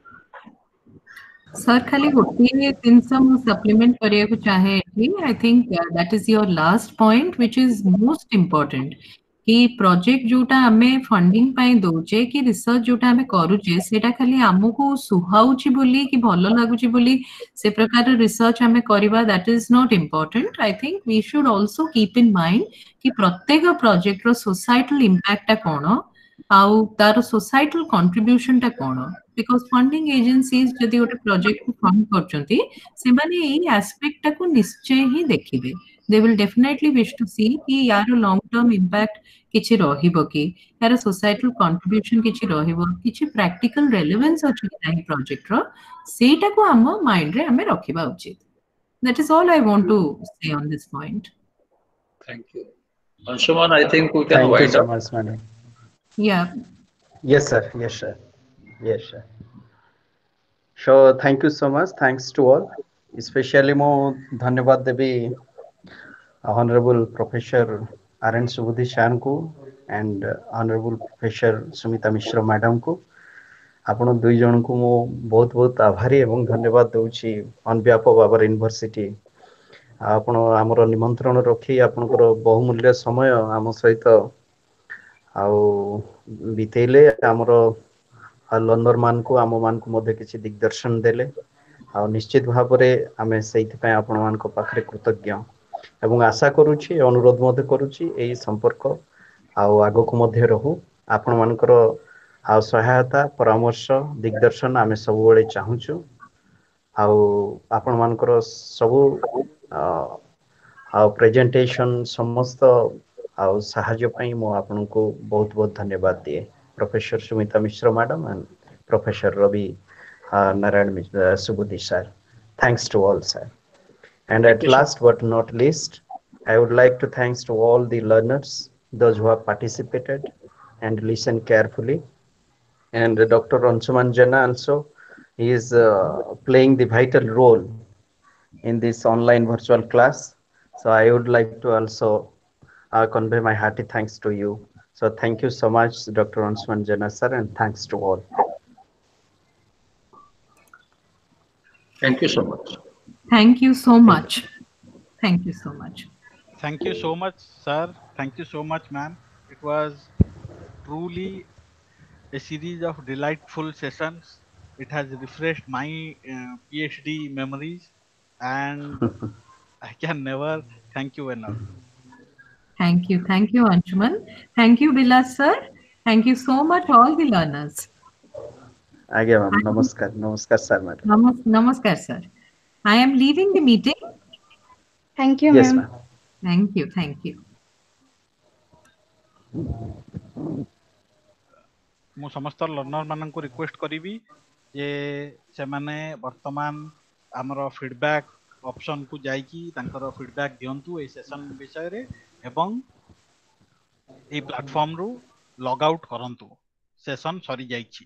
Sir, खाली गोटे जिनस मु सप्लीमेंट करिया को चाहे I think that is your last point, which is most important. कि project जोटा आमे funding पाई दोचे कि रिसर्च जोटा आमे करूचे सेटा खाली आमको सुहाउची बोली कि भलो लागुची बोली से प्रकार रिसर्च आमे करिबा that is not important. I think we should also keep in mind कि प्रत्येक प्रोजेक्ट रो सोसाइटल इंपैक्ट ता कोन आउ तार सोसाइटल कंट्रीब्यूशन ता कोन बिकॉज फंडिंग एजेंसीज जदि गोटे प्रोजेक्ट को फंड करचंती से माने एई एस्पेक्ट ता को निश्चय ही देखिबे. They will definitely wish to see कि यार लॉन्ग टर्म इंपैक्ट किछि रहिबो कि यार सोसाइटल कंट्रीब्यूशन किछि रहिबो किछि प्रैक्टिकल रेलेवेंस अछि कि प्रोजेक्ट रो सेटा को हम माइंड रे हमें रखिबा उचित. That is all I want to say on this point. Thank you. Anshuman, I think we can Thank you wind so up. much, madam. Yeah. Yes, sir. Yes, sir. Yes, sir. So thank you so much. Thanks to all. Especially mo धन्यवाद देवी Honorable Professor R.N. Subudhi sir को and Honorable Professor Sumita Mishra madam को आपण दुई जन को मो बहुत बहुत आभारी एवं धन्यवाद दूची on behalf of our university. आपण हमर निमंत्रण रखी आपनकर बहुमूल्य समय आम सहित आउ बितेले हमर लर्नर मान को आम मान को मध्य किसी दिग्दर्शन देले आ निश्चित भाव में आम से आपण मान पाखे कृतज्ञ एवं आशा करुच्ची अनुरोध मध्य करुच्ची यही संपर्क आग को मध्य रहू आपण मानकर आ सहायता परामर्श दिग्दर्शन आम सब बेले चाहूचु आपण मानकर सबू प्रेजेंटेशन समस्त साहाय्य पई मो आपन को बहुत बहुत धन्यवाद दिए professor Sumita Mishra madam and professor Ravi Narayan Subudhi sir. Thanks to all, sir. And at last but not least, I would like to thanks to all the learners, those who have participated and listened carefully. And Dr. Anshuman Jana also is playing the vital role in this online virtual class. So I would like to also convey my hearty thanks to you. So thank you so much, Dr. Anshuman Jana sir, and thanks to all. Thank you so much. Thank you so much. Thank you so much. Thank you so much, sir. Thank you so much, ma'am. It was truly a series of delightful sessions. It has refreshed my PhD memories, and I can never thank you enough. Thank you, Anshuman. Thank you, Vilas sir. Thank you so much, all the learners. Aage ma'am, namaskar sir madam. Namaskar sir. I am leaving the meeting. Thank you, Yes ma'am. ma'am. Thank you. मु समस्त learner मानक request करी जे से माने वर्तमान आमर feedback option को जाइकी तांकर फीडबैक दियंतु ए सेशन विषय रे एवं ए प्लेटफॉर्म रु लॉग आउट करंतु सेशन सरी जाइछि.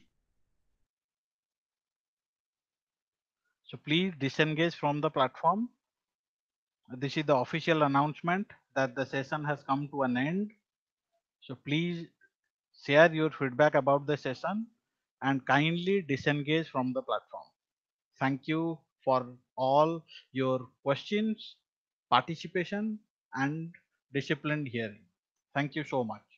So please disengage from the platform. This is the official announcement that the session has come to an end. So please share your feedback about the session and kindly disengage from the platform. Thank you for all your questions, participation, and disciplined hearing. Thank you so much.